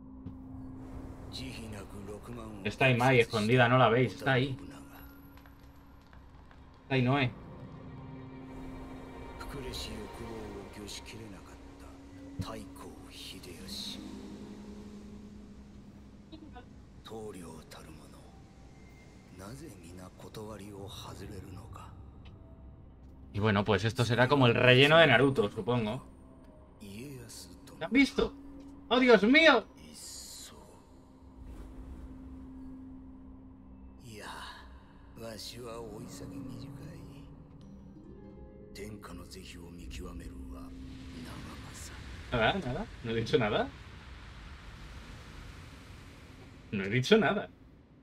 Está ahí Mai, escondida, no la veis. Está ahí. Está ahí Noé. Y bueno, pues esto será como el relleno de Naruto, supongo. ¿Lo han visto? ¡Oh, Dios mío! Nada, nada. No he dicho nada. No he dicho nada.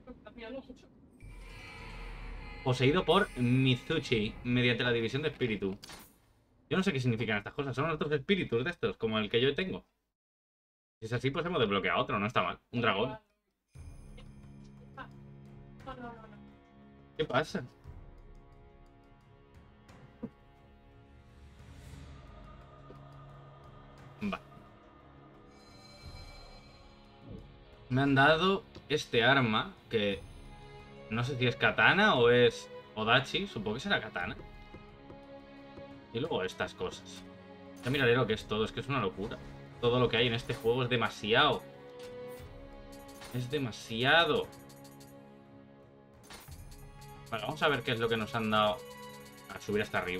Poseído por Mizuchi mediante la división de espíritu. Yo no sé qué significan estas cosas. Son otros espíritus de estos, como el que yo tengo. Si es así, pues hemos desbloqueado otro. No está mal. Un dragón. ¿Qué pasa? Va. Me han dado este arma que no sé si es katana o es odachi. Supongo que será katana. Y luego estas cosas. Ya miraré lo que es todo. Es que es una locura. Todo lo que hay en este juego es demasiado. Es demasiado. Vale, vamos a ver qué es lo que nos han dado a subir hasta arriba.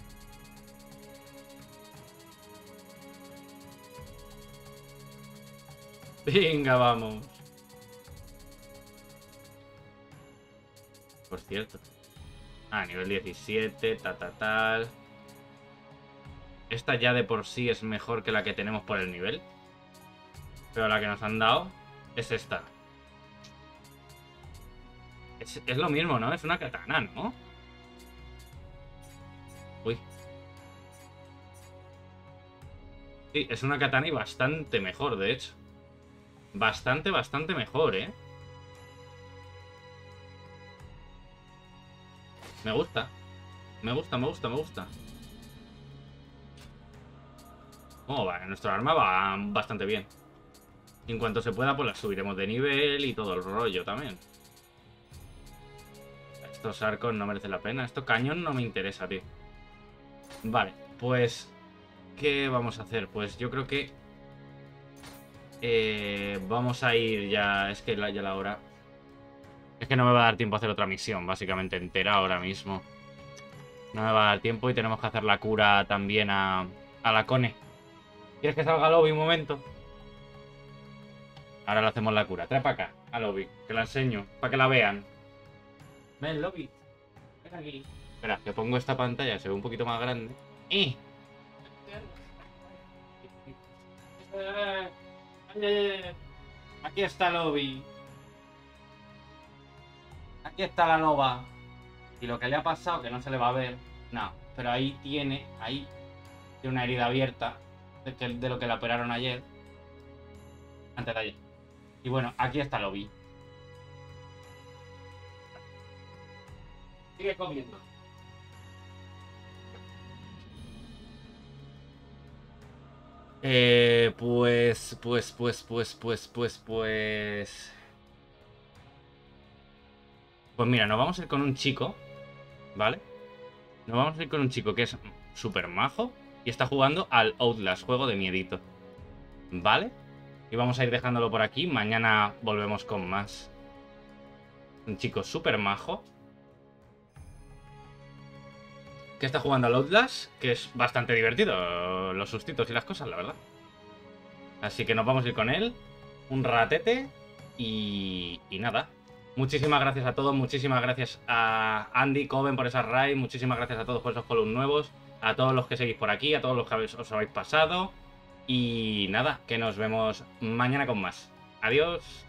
Venga, vamos. Por cierto. Ah, nivel 17, tal. Esta ya de por sí es mejor que la que tenemos por el nivel. Pero la que nos han dado es esta. Es lo mismo, ¿no? Es una katana, ¿no? Uy. Sí, es una katana y bastante mejor, de hecho. Bastante mejor, ¿eh? Me gusta. Me gusta, me gusta, me gusta. ¿Cómo va? Nuestro arma va bastante bien. Y en cuanto se pueda, pues la subiremos de nivel y todo el rollo también. Estos arcos no merecen la pena. Esto cañón no me interesa, tío. Vale, pues... ¿qué vamos a hacer? Pues yo creo que... vamos a ir ya... Es que ya la hora... Es que no me va a dar tiempo a hacer otra misión, básicamente entera ahora mismo. No me va a dar tiempo y tenemos que hacer la cura también a la Cone. ¿Quieres que salga Lobby un momento? Ahora le hacemos la cura. Trae para acá, a Lobby, que la enseño, para que la vean. Ven, Lobby. Ven aquí. Espera, que pongo esta pantalla, se ve un poquito más grande. Aquí está Lobby. Aquí está la loba. Y lo que le ha pasado, que no se le va a ver. No, pero ahí tiene una herida abierta de lo que la operaron ayer. Antes de ayer. Y bueno, aquí está Lobby. Sigue comiendo. Pues mira, nos vamos a ir con un chico, ¿vale? Nos vamos a ir con un chico que es súper majo y está jugando al Outlast, juego de miedito, ¿vale? Y vamos a ir dejándolo por aquí, mañana volvemos con más. Un chico súper majo que está jugando al Outlast, que es bastante divertido, los sustitos y las cosas, la verdad. Así que nos vamos a ir con él, un ratete y nada. Muchísimas gracias a todos, muchísimas gracias a Andy, Coven por esas raids, muchísimas gracias a todos por esos follows nuevos, a todos los que seguís por aquí, a todos los que os habéis pasado. Y nada, que nos vemos mañana con más. Adiós.